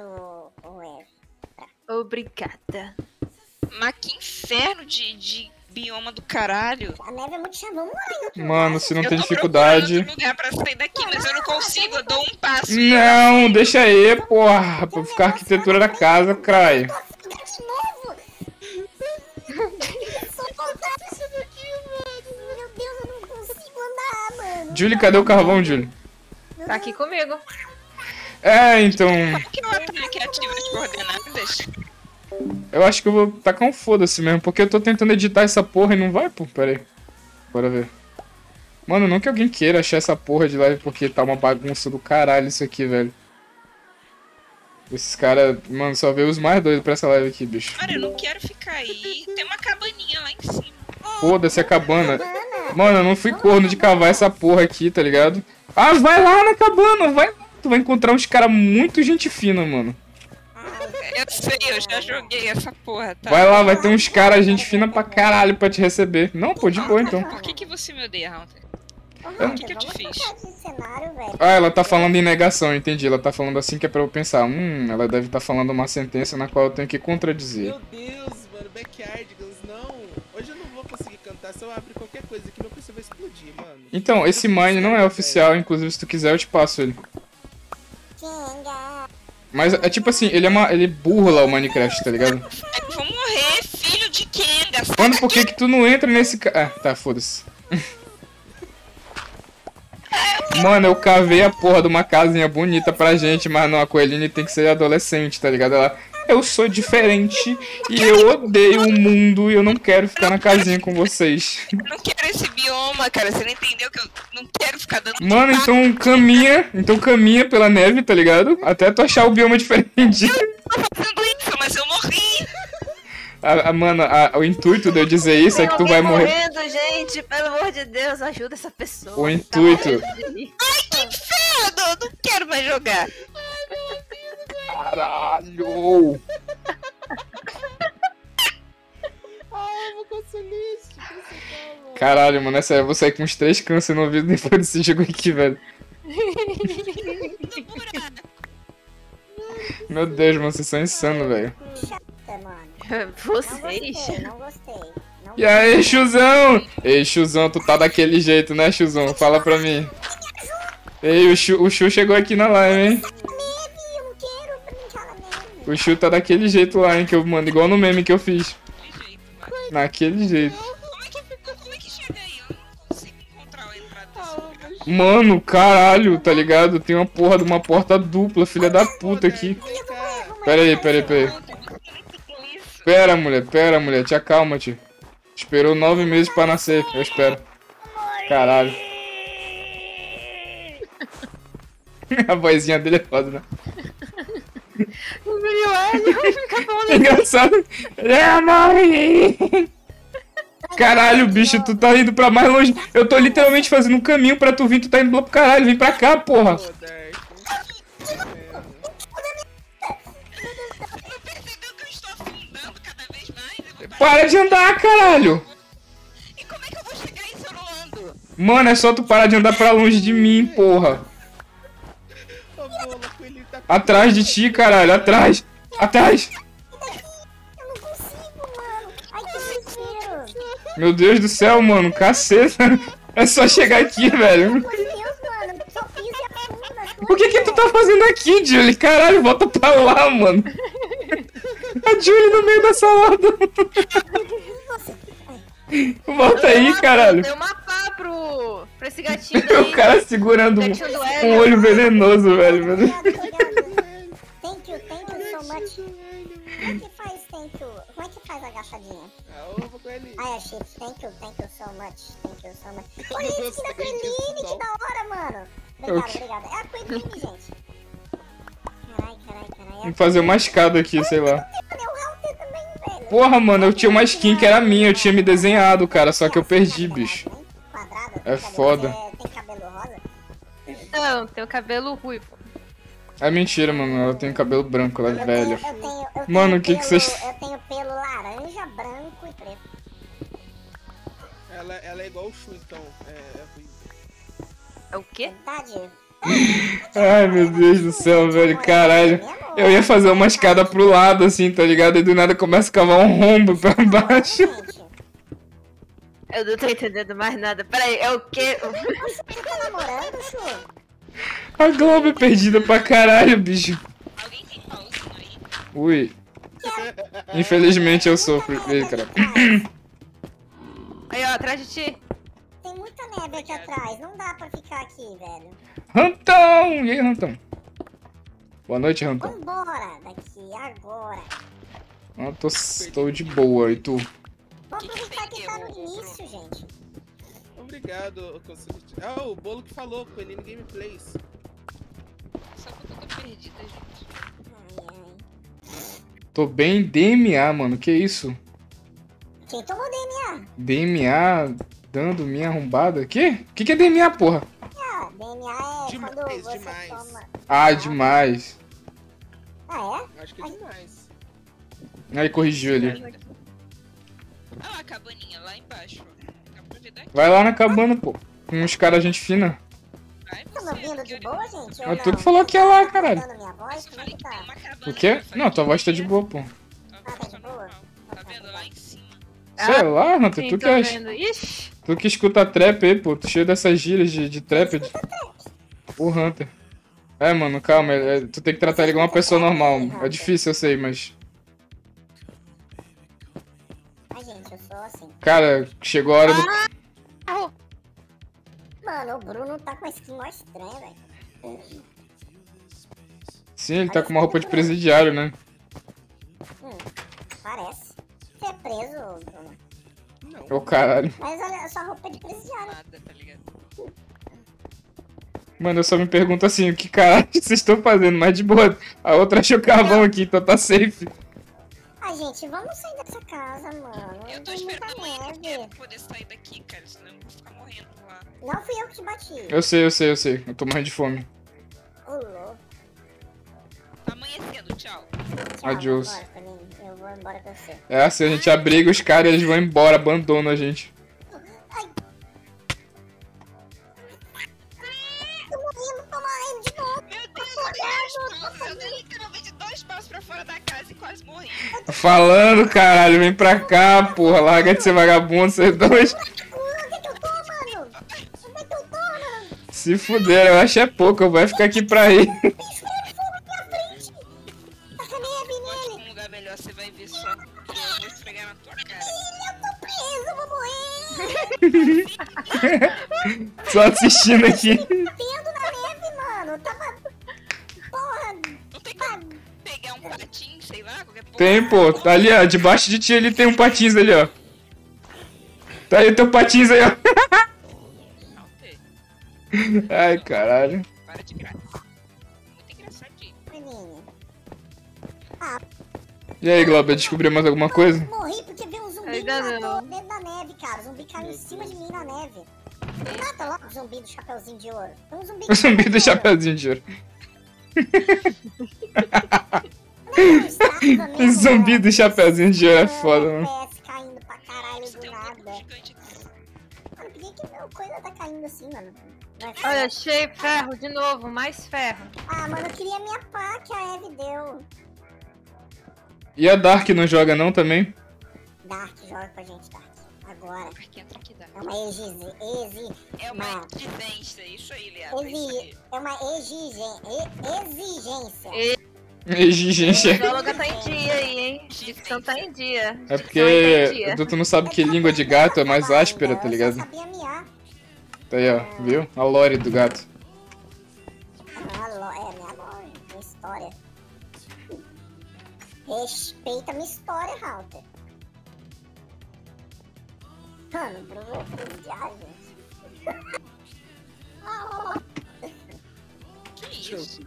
Obrigado, ô Eve. Obrigada. Mas que inferno de, de bioma do caralho. A neve é muito chata, vamos lá em outro Mano, lugar. se não Eu tem tô dificuldade... procurando outro lugar pra sair daqui, mas eu não consigo, eu dou um passo. e eu- Não, deixa aí, porra. Pra ficar a arquitetura da casa, crai. De novo! Só faltava isso daqui, mano. Meu Deus, eu não consigo andar, mano. Julie, cadê o carvão, Julie? Tá aqui comigo. É, então... Como que eu ataque ativo as coordenadas? Eu acho que eu vou tacar um foda-se mesmo, porque eu tô tentando editar essa porra e não vai, pô. Pera aí. Bora ver. Mano, não que alguém queira achar essa porra de live, porque tá uma bagunça do caralho isso aqui, velho. Esses caras, mano, só vê os mais doidos pra essa live aqui, bicho. Cara, eu não quero ficar aí. Tem uma cabaninha lá em cima. Foda-se a cabana. Mano, eu não fui corno de cavar essa porra aqui, tá ligado? Ah, vai lá na cabana, vai. Tu vai encontrar uns caras muito gente fina, mano. Eu sei, eu já joguei essa porra, tá? Vai lá, vai ter uns caras gente fina pra caralho pra te receber. Não, pô, de boa então. Por que que você me odeia, Hunter? Ô, O que que eu te vamos fiz? trocar de cenário, velho. Ah, ela tá falando em negação, entendi. Ela tá falando assim que é pra eu pensar. Hum, ela deve tá falando uma sentença na qual eu tenho que contradizer. Meu Deus, mano, Backyardigans, não. Hoje eu não vou conseguir cantar. Se eu abrir qualquer coisa aqui, meu P C vai explodir, mano. Então, esse mine não é oficial, inclusive se tu quiser eu te passo ele. Jenga. Mas é tipo assim, ele é uma, ele burla o Minecraft, tá ligado? Eu vou morrer, filho de Kenga. sai Mano, por daqui. que que tu não entra nesse ca... Ah, tá, foda-se. Mano, eu cavei a porra de uma casinha bonita pra gente, mas não, a Coeline tem que ser adolescente, tá ligado? Ela, eu sou diferente e eu odeio o mundo e eu não quero ficar na casinha com vocês. Eu não quero esse bioma, cara. Você não entendeu que eu não quero ficar dando. Mano, então caminha, então caminha pela neve, tá ligado? Até tu achar o bioma diferente. tô fazendo isso, mas eu morri. A, a- mano, a- o intuito de eu dizer isso é Tem que tu alguém vai morrer. morrendo, gente. Pelo amor de Deus, ajuda essa pessoa. O Tá intuito. morrendo de mim. Inferno, eu não quero mais jogar. Caralho! Ah, eu vou com Celeste. Calma. Caralho, mano, é sério, eu vou sair com uns três câncer no ouvido depois desse jogo aqui, velho. Meu Deus, mano, vocês são insanos, velho. Chata, mano. Não Vocês? gostei, não gostei. Não E aí, Chuzão? Ei, Chuzão, tu tá daquele jeito, né, Chuzão? Fala pra mim. Ei, o Chu, o Chu chegou aqui na live, hein? neve, eu não quero brincar na neve. O Chu tá daquele jeito lá, hein, que eu mando, igual no meme que eu fiz. Que jeito, mano. Naquele jeito. Como é que ficou? Como é que chega aí? Eu não consigo encontrar a entrada desse lugar. Mano, caralho, tá ligado? Tem uma porra de uma porta dupla, filha da puta aqui. Vem cá. Pera aí, pera aí, pera aí. Pera, mulher, pera, mulher, te acalma, tio. Esperou nove meses pra nascer, eu espero. Caralho. A vozinha dele é foda, né? O milionário fica falando É engraçado. É, mãe! Caralho, bicho, tu tá indo pra mais longe. Eu tô literalmente fazendo um caminho pra tu vir, tu tá indo lá pro caralho. Vem pra cá, porra. Pô, Dark. Não percebeu que eu estou afundando cada vez mais? Eu vou parar. Para de andar, caralho. E como é que eu vou chegar aí se eu não ando? Mano, é só tu parar de andar pra longe de mim, porra. Ô, Bola, com ele tá... Atrás de ti, caralho, atrás. Atrás. Eu não consigo, mano. Ai, que desespero. Meu Deus do céu, mano, caceta. É só chegar aqui, velho. Meu Deus, mano. Só piso e afunda. O que que tu tá fazendo aqui, Julie? Caralho, volta pra lá, mano. A Julie no meio da salada. Volta aí, caralho. Deu uma pá pro... pra esse gatinho daí. O cara segurando um, Gatinho do um Hélio. olho venenoso, velho. meu Deus. Obrigado, obrigado. Thank you, thank you so much. Como é que faz thank you? Como é que faz agachadinha? Ah, eu vou com ele. Ai, achei. Thank you, thank you so much. Thank you so much. Eu Olha isso gostei da Coeline, disso, que da hora, mano. O Obrigado, quê? obrigado. É a Coeline, gente. Carai, carai, carai. Vamos fazer uma escada aqui, sei lá. É o Halter também, velho. Porra, mano, eu tinha uma skin que era minha, eu tinha me desenhado, cara, só que eu perdi, bicho. Quadrado, É tem cabelo- foda. é, Tem cabelo rosa? Não, tem o cabelo ruivo. É mentira, mano, ela tem cabelo branco, ela é Eu velha. tenho, eu tenho, eu tenho Mano, o que que pelo- vocês- Eu tenho pelo laranja, branco e preto. Ela, ela é igual o Shu, então. É, é ruim. É o quê? Verdade? Ai, meu Deus do céu, velho, caralho. Eu ia fazer uma escada pro lado, assim, tá ligado? E do nada começa a cavar um rombo pra baixo. Gente, Eu não tô entendendo mais nada. Peraí, é o quê? Você tá namorando, Chu? A Globo é perdida pra caralho, bicho. Alguém tem pauzinho aí? Ui. Infelizmente eu sofro. Ei, cara. Aí, ó, atrás de ti. Tem muita neve aqui atrás, não dá pra ficar aqui, velho. Rantão! E aí, Rantão? Boa noite, Rantão. Vambora daqui, agora. Ah, tô, tô de boa, e tu? Vamos aproveitar que tá no início, gente. Obrigado, Conselho. Ah, o bolo que falou, Panini Gameplays. Só que eu tô perdida, gente. Ai, ai. Tô bem D M A, mano. Que isso? Quem tomou D M A? D M A dando minha arrombada? Que? Que que é D M A, porra? Ah, D M A é Demais, quando você demais. toma... Ah, demais. Ah, Acho que é demais. Aí corrigiu ali. Ah lá, a cabaninha, lá embaixo. Ó. Dá pra ver daqui. Vai lá na cabana, pô. Com uns caras gente fina. Vai é? Tá me você, ouvindo porque de eu- boa, gente? ou Mas tu não? que falou que ia lá, caralho. Tá dando minha voz? Eu Como é falei que que tem tá? uma cabana. O quê? eu falei Não, tua que voz tá de ia- boa, pô. Tua Ah, voz tá tá de boa? normal. Tá vendo lá em cima? Sei lá, Hunter, Sim, tu tô que, é, vendo. Ixi. tu que escuta trap aí, pô. Tu cheio dessas gírias de, de trap. De... O Hunter. É, mano, calma. é- é- tu tem que tratar ele igual uma pessoa normal. É difícil, eu sei, mas... Ai, gente, eu sou assim. Cara, chegou a hora do... Ah, Mano, o Bruno tá com uma skin mó estranha, velho. Sim, ele tá com uma roupa de presidiário, né? Hum, parece. Você é preso, Bruno. Não. Ô, caralho. Mas olha, sua roupa é de presidiário. Nada, tá ligado? Mano, eu só me pergunto assim, o que caralho vocês estão fazendo? Mas de boa, a outra achou carvão aqui, então tá safe. Ai, gente, vamos sair dessa casa, mano. Eu tô Tem muita esperando amanhã inteiro neve. pra poder sair daqui, cara. Senão eu vou ficar morrendo lá. Não fui eu que te bati. Eu sei, eu sei, eu sei. Eu tô morrendo de fome. Ô, louco. Tá amanhecendo, tchau. Tchau, Adiós. vambora, Paulinho. Eu vou embora com você. É assim, a gente abriga os caras e eles vão embora, abandonam a gente. Ai. Tô morrendo, tô morrendo de novo. Meu Deus, eu dei dois passos. Eu dei literalmente dois passos pra fora da casa e quase morri. Tô falando, caralho, vem pra cá, porra. Larga de ser vagabundo, vocês dois. Onde é que eu tô, mano? Onde é que eu tô, mano? Se fuder, eu acho é pouco, vai ficar aqui pra ir. Bicho, de fogo na minha frente. Taca neve Bote nele. pra um lugar melhor, você vai ver só. Que eu vou esfregar na tua cara. Eu tô preso, eu vou morrer. Só assistindo aqui. Vendo na neve, mano. Tava... Porra. Não tem como pegar um patinho, sei lá, qualquer porra. Tem, pô. Tá ali, ó. Debaixo de ti ali tem um patins ali, ó. Tá aí o teu patins aí, ó. Não tem. Ai, caralho. Para de graça. Muito engraçadinho. Maninho. E aí, Glauber, descobriu mais alguma coisa? Morri porque veio um zumbi me Ainda matou não. dentro da neve, cara. O zumbi caiu em cima de mim na neve. Mata logo o zumbi do chapeuzinho de ouro. Tem um zumbi O zumbi do de ouro. chapeuzinho de ouro. Não, estava mesmo, O zumbi velho. do chapeuzinho de ouro é foda, F mano. P S caindo pra caralho Você do tem um corpo nada. gigante aqui. Mano, por que que meu coisa tá caindo assim, mano? Não é olha, fácil. achei ferro de novo, mais ferro. Ah, mano, eu queria minha pá que a Eve deu. E a Dark não joga não também? Dark, joga com a gente, Dark. Agora. Aqui entra aqui dá. É uma exige... exi... É uma Não. exigência, isso aí, Leandro. Isso exi... aí. É uma exigência. exigência. E- Exigência. O bióloga tá em dia aí, hein? Dicção tá em dia. É Dicção aí tá em porque dia. tu não sabe que língua de gato é mais áspera, tá Eu ligado? só sabia miar. Tá aí, ó. Viu? A lore do gato. Ah, lo- é, minha lore, minha história. Respeita minha história, Halter. Mano, Bruno, presidiário, gente. Que Deixa eu isso?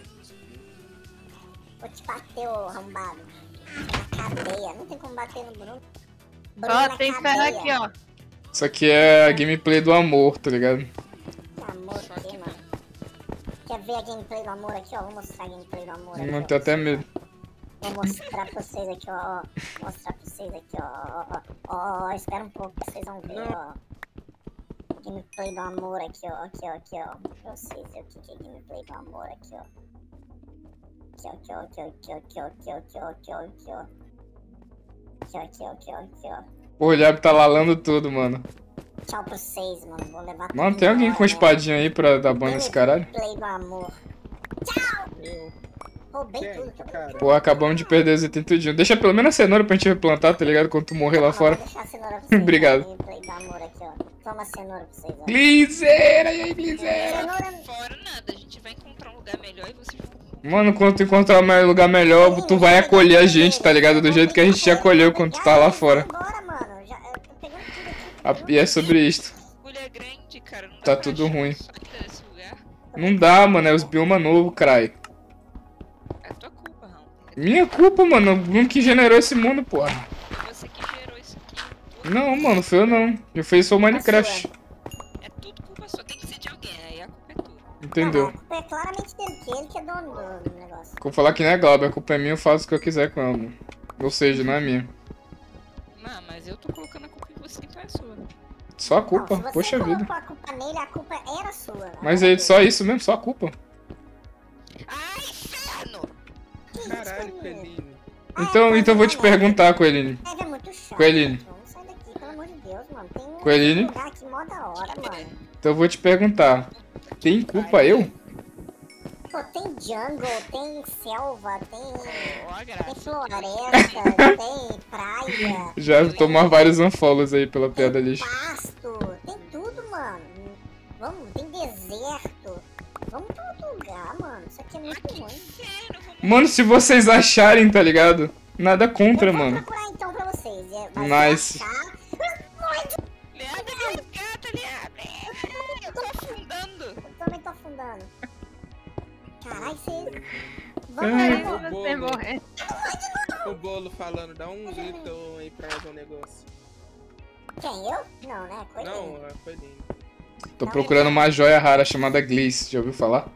Vou te bater, ô arrombado. Na cadeia. Não tem como bater no Bruno. Bruno Ó, na tem ferro cadeia. aqui, ó. Isso aqui é a gameplay do amor, tá ligado? Que amor aqui, mano. Quer ver a gameplay do amor aqui, ó? Vou mostrar a gameplay do amor aqui, Não ó. tenho até medo. Vou mostrar pra vocês aqui, ó. ó. Mostrar pra vocês aqui, ó. Ó, ó, ó, ó. Espera um pouco que vocês vão ver, ó. Gameplay do amor aqui, ó. Aqui, ó, aqui, ó. Pra vocês verem o que que é gameplay do amor aqui, ó. Aqui, ó, aqui, ó, aqui, ó, aqui, ó, aqui, ó, aqui, ó, aqui, ó, aqui, ó. Aqui, ó, aqui, ó, aqui, ó, aqui, ó. Pô, o Liab tá lalando tudo, mano. Tchau pra vocês, mano. Vou levar tudo Mano, tem alguém embora, com espadinha aí pra dar ban nesse caralho? Play do amor. Eu. Roubei Quem? tudo. Que cara? Pô, acabamos de perder os itens tudinho. Deixa pelo menos a cenoura pra gente replantar, tá ligado? Quando tu morrer lá Não, fora. Vou deixar a cenoura pra vocês. Obrigado. Aí, Play do amor aqui, ó. Toma a cenoura pra vocês, ó. Glizeira, e aí, Glizeira? Cenoura... Fora nada, a gente vai encontrar um lugar melhor e vocês vão. Mano, quando tu encontrar um lugar melhor, tu vai acolher a gente, tá ligado? Do jeito que a gente te acolheu quando tu tá lá fora. Bora, mano. Já, eu tô pegando tudo aqui. A- E é sobre isto. Agulha grande, cara. Não dá Tá pra tudo achar ruim. saída desse lugar. Não dá, mano, é os bioma novo, crai. É tua culpa, Raul. Minha culpa, mano, o Bruno que generou esse mundo, porra. É você que gerou isso aqui. Não, mano, foi eu não. Eu fiz só o Minecraft. É tudo culpa sua, tem que ser de alguém. Aí a culpa é tua. Entendeu? Não, a culpa é claramente dele, que ele que é dono do negócio. Vou falar que não é Glauber, a culpa é minha, eu faço o que eu quiser com ela, mano. Ou seja, não é minha. Não, mas eu tô colocando a culpa em você, então é sua. Só a culpa, Não, se você poxa colocou vida. a culpa nele, a culpa era sua. Mas é só isso mesmo, só a culpa. Ai, inferno! Caralho, Peline. Então, então eu vou te perguntar, Coeline. É, é muito chato. Coeline. Vamos sair daqui, pelo amor de Deus, mano. Tem um Coeline. lugar aqui mó da hora, mano. Então eu vou te perguntar. Tem culpa eu? Pô, tem jungle, tem selva, tem, Ó, a tem graça. floresta, tem praia, Já tomar vários unfollows aí pela piada lixo. pasto, tem tudo, mano. Vamos, tem deserto. Vamos pra outro lugar, mano. Isso aqui é muito ruim. Inferno, vamos. Mano, se vocês acharem, tá ligado? Nada contra, Eu vou mano. procurar então pra vocês. É, mas Nice. se achar- Leandro, me resgata, Leandro! Eu tô afundando. Eu também tô afundando. Caralho, vocês. É. Vamos Aí lá, O você bolo. morrer. O bolo falando, dá um grito aí pra fazer um negócio. Quem? Eu? Não, né? Coisa. Não, é Peline. Tô procurando uma joia rara chamada Gliss, já ouviu falar?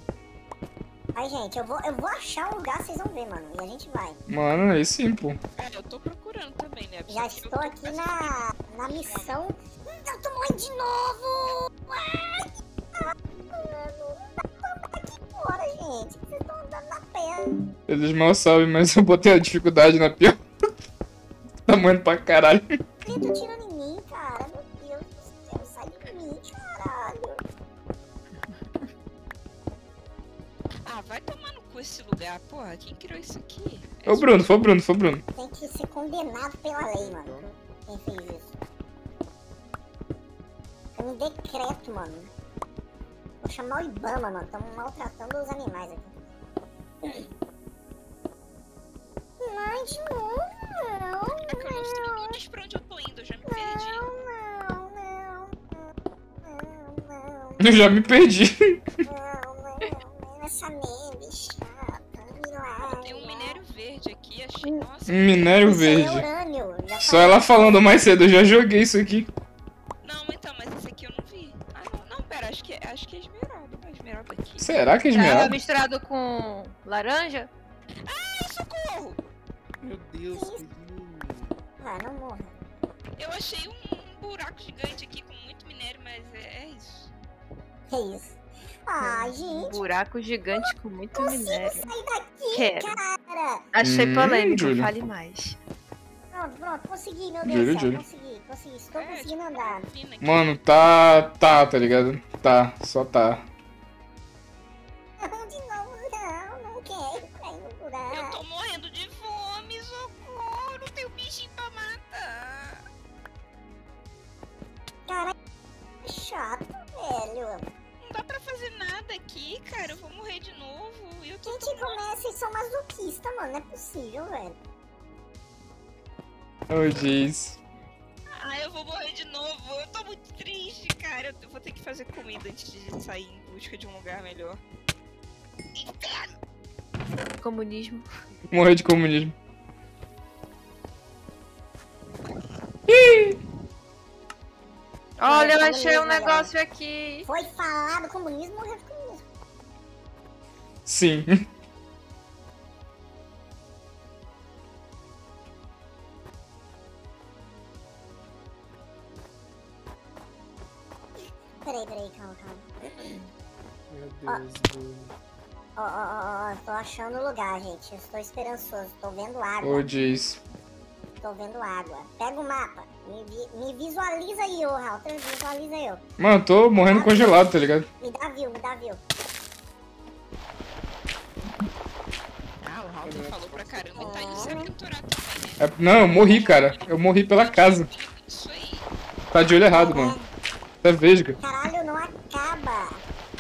Aí, gente, eu vou, eu vou achar um lugar, vocês vão ver, mano. E a gente vai. Mano, aí sim, pô. É, eu tô procurando também, né? Já estou aqui na, na missão. Eu tô morrendo de novo! Ai, ah, mano, vamos daqui fora, gente. Vocês estão andando na perna. Eles mal sabem, mas eu botei a dificuldade na pior. Tá morrendo pra caralho. Tenta tirando em mim, cara. Meu Deus do céu, sai de mim, caralho. Ah, vai tomar no cu esse lugar, porra. Quem criou isso aqui? Foi o Bruno, foi o Bruno, foi o Bruno. Tem que ser condenado pela lei, mano. Quem fez isso? É um decreto, mano. Vou chamar o Ibama, mano. Estamos maltratando os animais aqui. Não, de novo, não. É que eu não sei nem mais pra onde eu tô indo, eu já me perdi. Não, não, não. Não, não. Eu já me perdi. Não, não, não. Essa neve chata. Milagre. Tem um minério verde aqui, achei. Nossa. Um minério Isso é verde. urânio. Já Só falei. ela falando mais cedo, eu já joguei isso aqui. Não, então, mas esse aqui eu não vi. Ah, não, não, pera, acho que é, acho que é esmeralda. A esmeralda aqui. Será que é Ela esmeralda? misturado com laranja? Ai, socorro! Meu Deus, Peline. Ah, não morra. Eu achei um, um buraco gigante aqui com muito minério, mas é, é isso. Que isso? Ai, Um gente. buraco gigante com muito minério. Sai daqui, Quero. cara. Achei Hum, polêmico, Júlio. fale mais. Pronto, pronto. Consegui, meu Deus Júlio, do céu. Júlio. Consegui, consegui. Estou É, conseguindo tipo, andar. vindo aqui. Mano, tá. Tá, tá ligado? Tá, só tá. Não, de novo, não. Não quero cair no Eu buraco. tô morrendo de fome, socorro! Não tenho bichinho pra matar. Caralho, que chato, velho. Não dá pra fazer nada aqui, cara. Eu vou morrer de novo. E eu tô Gente, tomando... como é? Vocês são masoquistas, mano. Não é possível, velho. Oh, jeez. Ah, eu vou morrer de novo. Eu tô muito triste, cara. Eu vou ter que fazer comida antes de sair em busca de um lugar melhor. Inferno! Comunismo. Morrer de comunismo. Olha, eu Olha, achei um comunismo, galera. negócio aqui. Foi falado comunismo, morreu de comunismo. Sim. Peraí, peraí, calma, calma. Meu Deus, Bruno. Ó, ó, ó, ó, tô achando o lugar, gente. Eu estou esperançoso. Tô vendo água. Oh, jeez. Tô vendo água. Pega o mapa. Me, vi- me visualiza aí, ô Halter. Visualiza eu. Mano, eu tô morrendo congelado, tá ligado? Me dá view, me dá view. Ah, o Halter falou pra caramba e tá indo se aventurar também, né? É- não, eu morri, cara. Eu morri pela casa. Isso aí. Tá de olho errado, mano. Tá vesga. Caralho, não acaba.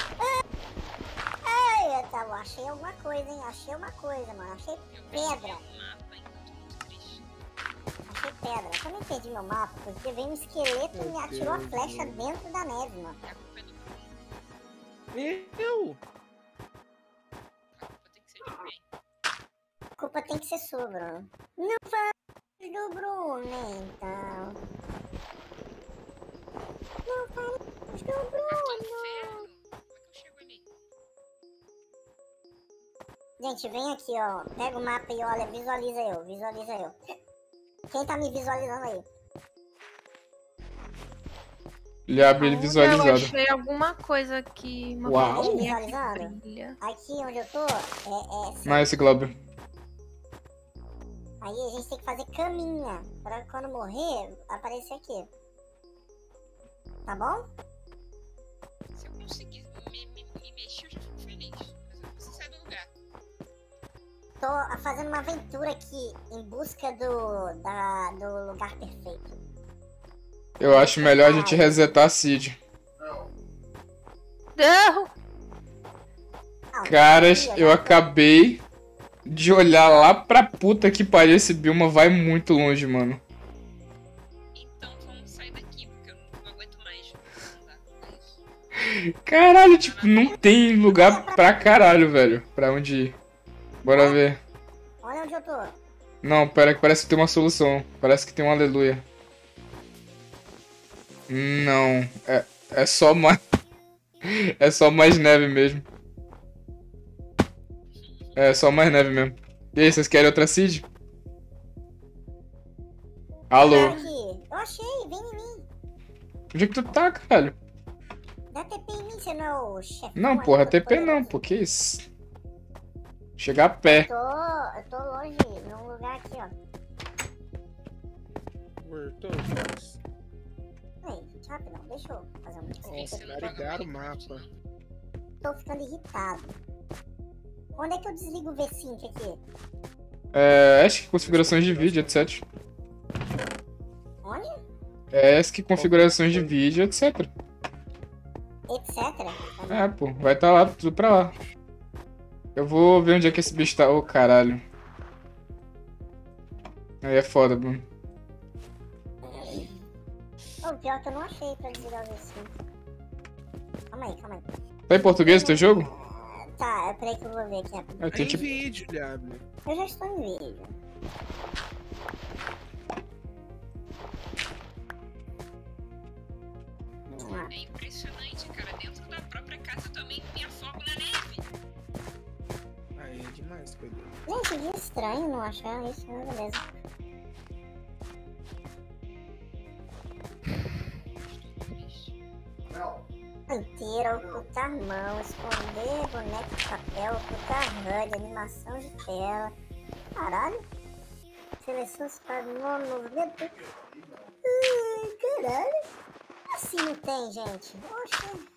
Ai, eu tava, achei alguma coisa, hein? Achei uma coisa, mano. Achei pedra. Um mapa ainda, tô muito triste. Achei pedra. Eu também perdi meu mapa, porque veio um esqueleto e me atirou a flecha dentro da neve, mano. A culpa é do Bruno. Eu? A culpa tem que ser de alguém. A culpa tem que ser sua, Bruno. Não faz do Bruno, então. Não faz do Ah, que Bruno. inferno. Como é que eu chego ali? Gente, vem aqui, ó. Pega o mapa e olha, visualiza eu, visualiza eu. Quem tá me visualizando aí? Ele abre ele Eu visualizado. achei alguma coisa aqui. Uma Uau. coisinha que Visualizado? brilha. Aqui onde eu tô, é, é Nice, Globo. aí a gente tem que fazer caminha pra quando morrer aparecer aqui. Tá bom? Se eu conseguir me, me, me mexer, eu já fico feliz. Mas você sai do lugar. Tô fazendo uma aventura aqui em busca do, da, do lugar perfeito. Eu acho melhor a gente resetar a Cid. Não! Ah, Caras, aqui, eu né? acabei de olhar lá pra puta que pariu. Esse bioma vai muito longe, mano. Então vamos sair daqui, porque eu não, não aguento mais. Não dá, é isso. Caralho, tipo, não tem lugar pra caralho, velho. Pra onde ir. Bora ver. Olha onde eu tô. Não, pera que parece que tem uma solução. Parece que tem um aleluia. Não, é, é só mais... É só mais neve mesmo. É só mais neve mesmo. E aí, vocês querem outra seed? Alô? Aqui. Eu achei, vem em mim. Onde é que tu tá, caralho? Dá T P em mim, você não é o chefe. Não, porra, T P não, pô, que isso? Chegar a pé. Tô, eu tô longe, num lugar aqui, ó. Where to, guys? Aí, gente, rapidão, deixa eu fazer um... Você não Carregar paga o Minecraft, mapa. não. Tô ficando irritado. Onde é que eu desligo o V cinco aqui? É, acho que configurações de vídeo, etcétera. Onde? É, acho que configurações de vídeo, etcétera. Etc. É, pô, vai tá lá, tudo pra lá. Eu vou ver onde é que esse bicho tá. Ô, caralho. Aí é foda, Bruno. O pior é que eu não achei pra desligar o V cinco. Calma aí, calma aí. Tá em português o teu jogo? Tá, peraí que eu vou ver aqui rapidinho. É, tem Em tipo... vídeo, Diablo. Eu já estou em vídeo. Vamos lá. É impressionante, cara. Dentro da própria casa também tinha fogo na neve. Aí é demais, coitado. Gente, que estranho não achar isso, mas beleza. Estou triste. Inteira, ocultar mão, esconder boneco de papel, ocultar H U D, animação de tela. Caralho. Seleção para novo movimento. Ai, caralho. Assim não tem, gente. Oxe.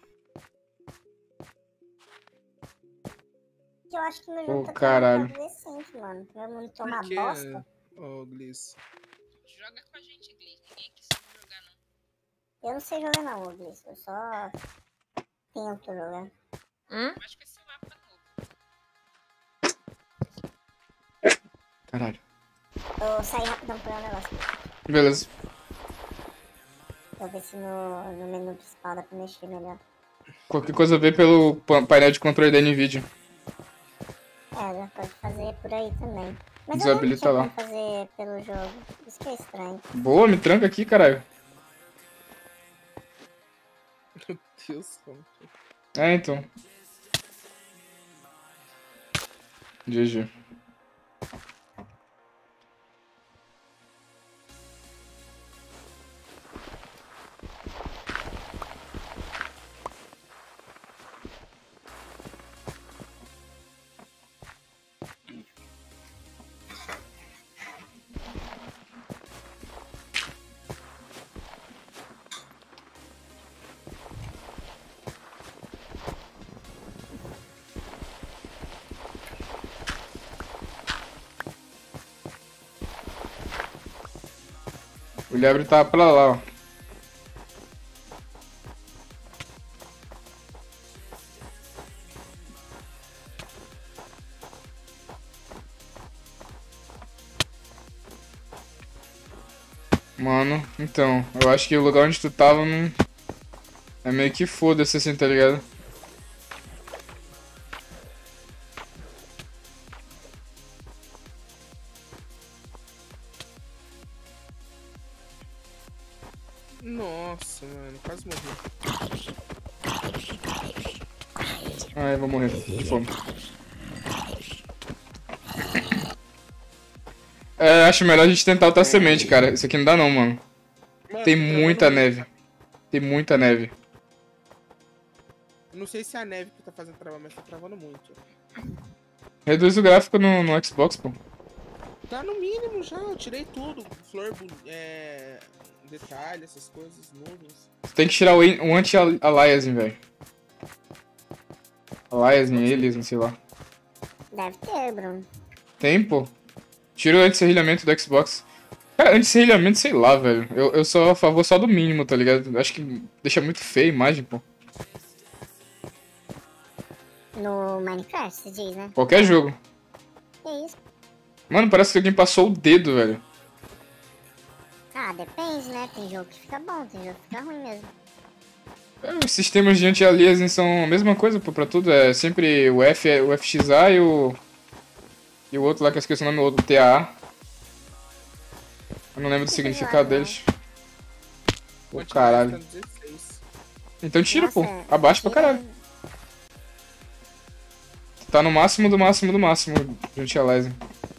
Eu acho que meu jogo Ô, tá caralho. decente, mano. Meu monitor uma Por que, bosta. ô, Gliss? Joga com a gente, Glee. Ninguém aqui sabe jogar, não. Eu não sei jogar não, Glis. Eu só tento jogar. Hum? Acho que esse é o mapa novo. Caralho. Eu saí rapidão pra um negócio. Beleza. Vou ver se no, no menu principal dá pra mexer melhor. Qualquer coisa vê pelo pa- painel de controle da Nvidia. É, já pode fazer por aí também. Mas Desabilita eu lá. não tinha como fazer pelo jogo. Isso que é estranho. Boa, me tranca aqui, caralho. Meu Deus, como... É, então. G G. O lebre tá pra lá, ó. Mano, então, eu acho que o lugar onde tu tava não... É meio que foda-se assim, tá ligado? Nossa, mano, quase morri. Ai, vou morrer de fome. É, acho melhor a gente tentar outra semente, cara. Isso aqui não dá não, mano. Mano, Tem tá travando muita muito. neve. Tem muita neve. Não sei se é a neve que tá fazendo travar, mas tá travando muito. Reduz o gráfico no, no Xbox, pô. Tá no mínimo já, eu tirei tudo. Flor, bu- é... detalhe, essas coisas, nuvens. Tem que tirar o, in- o anti-aliasing, velho. Aliasing, aliasing, sei lá. Deve ter, Bruno. Tem, pô. Tira o anti-serrilhamento do Xbox. Cara, anti-serrilhamento, sei lá, velho. Eu, eu sou a favor só do mínimo, tá ligado? Acho que deixa muito feia a imagem, pô. No Minecraft, você diz, né? Qualquer jogo. Que isso? Mano, parece que alguém passou o dedo, velho. Ah, depende, né? Tem jogo que fica bom, tem jogo que fica ruim mesmo. É, os sistemas de anti-aliasing são a mesma coisa, pô, pra tudo. É sempre o, F, o F X A e o... E o outro lá que eu esqueci o nome, o outro T A A. Eu não lembro do significado deles. Pô, Quantidade caralho. tá dezesseis. Então tira, pô. Nossa, Abaixa pra tira- caralho. Tá no máximo do máximo do máximo de anti-aliasing.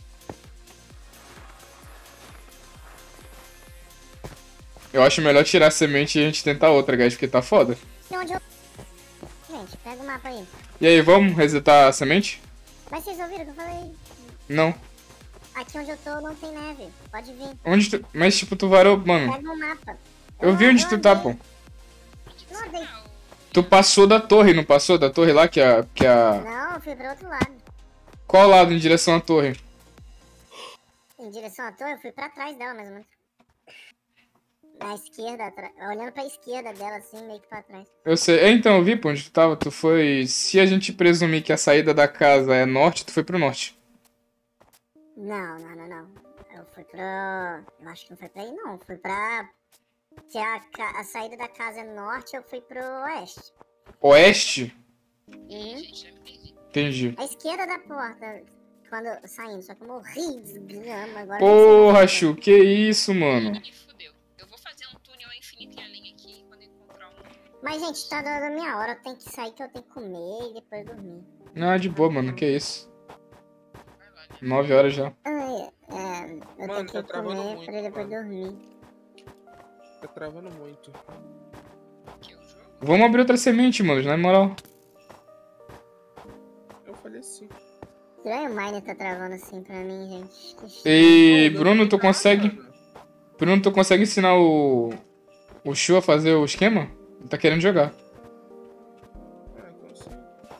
Eu acho melhor tirar a semente e a gente tentar outra, guys, porque tá foda. De onde eu... Gente, pega o mapa aí. E aí, vamos resetar a semente? Mas vocês ouviram o que eu falei? Não. Aqui onde eu tô não tem neve. Pode vir. Onde tu... Mas, tipo, tu varou... Mano, Pega o mapa. eu vi onde tu tá, pô. Não andei. Tu passou da torre, não passou? Da torre lá, que a... Que a... Não, eu fui pro outro lado. Qual lado em direção à torre? Em direção à torre, eu fui pra trás dela, mais ou menos. Na esquerda, atra- olhando pra esquerda dela, assim, meio que pra trás. Eu sei. É, então, eu vi, pô, onde tu tava. Tu foi... Se a gente presumir que a saída da casa é norte, tu foi pro norte. Não, não, não, não. Eu fui pro... Eu acho que não foi pra aí, não. Fui pra... Se a, ca- a saída da casa é norte, eu fui pro oeste. Oeste? Uhum. Entendi. A esquerda da porta, quando saindo. Só que eu morri de desgrama agora. Porra, Chu, que isso, mano? Me fudeu. Eu vou fazer um túnel infinito em linha aqui quando eu encontrar um. Mas, gente, tá dando a minha hora. Eu tenho que sair, que eu tenho que comer e depois dormir. Ah, de boa, mano, que isso. Nove horas já. Ai, é, eu Mano, tenho tá que travando comer muito, pra depois mano. dormir. Tá travando muito. Que é o jogo. Vamos abrir outra semente, mano, na moral. Eu faleci. Estranho o Miner tá travando assim pra mim, gente. Que estranho. E, Pô, Bruno, meu tu tá, consegue... mano. Bruno, tu consegue ensinar o... O Chu a fazer o esquema? Ele tá querendo jogar. Ah, consigo.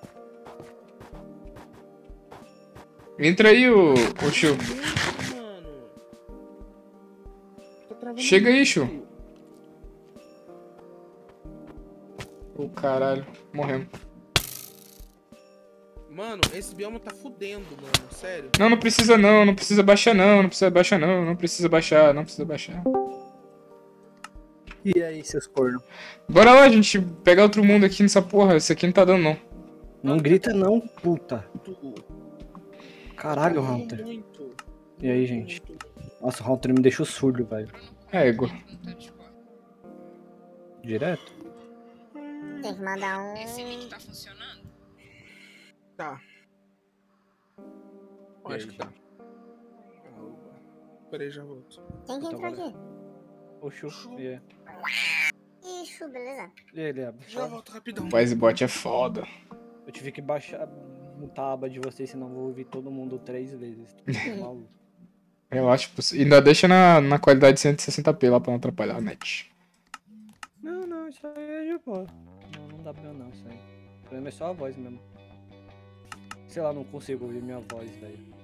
Entra aí, o, o Chu. Muito, mano. Tá travando Chega aí, muito. Chu. Ô, caralho. Morremos. Mano, esse bioma tá fudendo, mano. Sério. Não, não precisa não, não precisa baixar não, não precisa baixar não, não precisa baixar, não precisa baixar. E aí, seus cornos? Bora lá, gente, pegar outro mundo aqui nessa porra, esse aqui não tá dando não. Não grita não, puta. Tu- Caralho, tá Hunter. muito. E aí, gente? Nossa, o Hunter me deixou surdo, velho. É, Igor. Direto? Tem que mandar um... Esse link tá funcionando? Tá. Eu E acho aí, que tá. Ah, opa. Peraí, já volto. Quem que Tá entrou bom. aqui? Oxu, e aí? Ixi, beleza. E aí, Leab? Já volto rapidão. O Icebot é foda. Eu tive que baixar, mutar a aba de vocês, senão eu vou ouvir todo mundo três vezes. Tô maluco. Relaxa, pô, ainda deixa na, na qualidade cento e sessenta p lá pra não atrapalhar a net. Não, não, isso aí é de boa. Não, não dá pra não, isso aí. O problema é só a voz mesmo. Sei lá, não consigo ouvir minha voz, velho.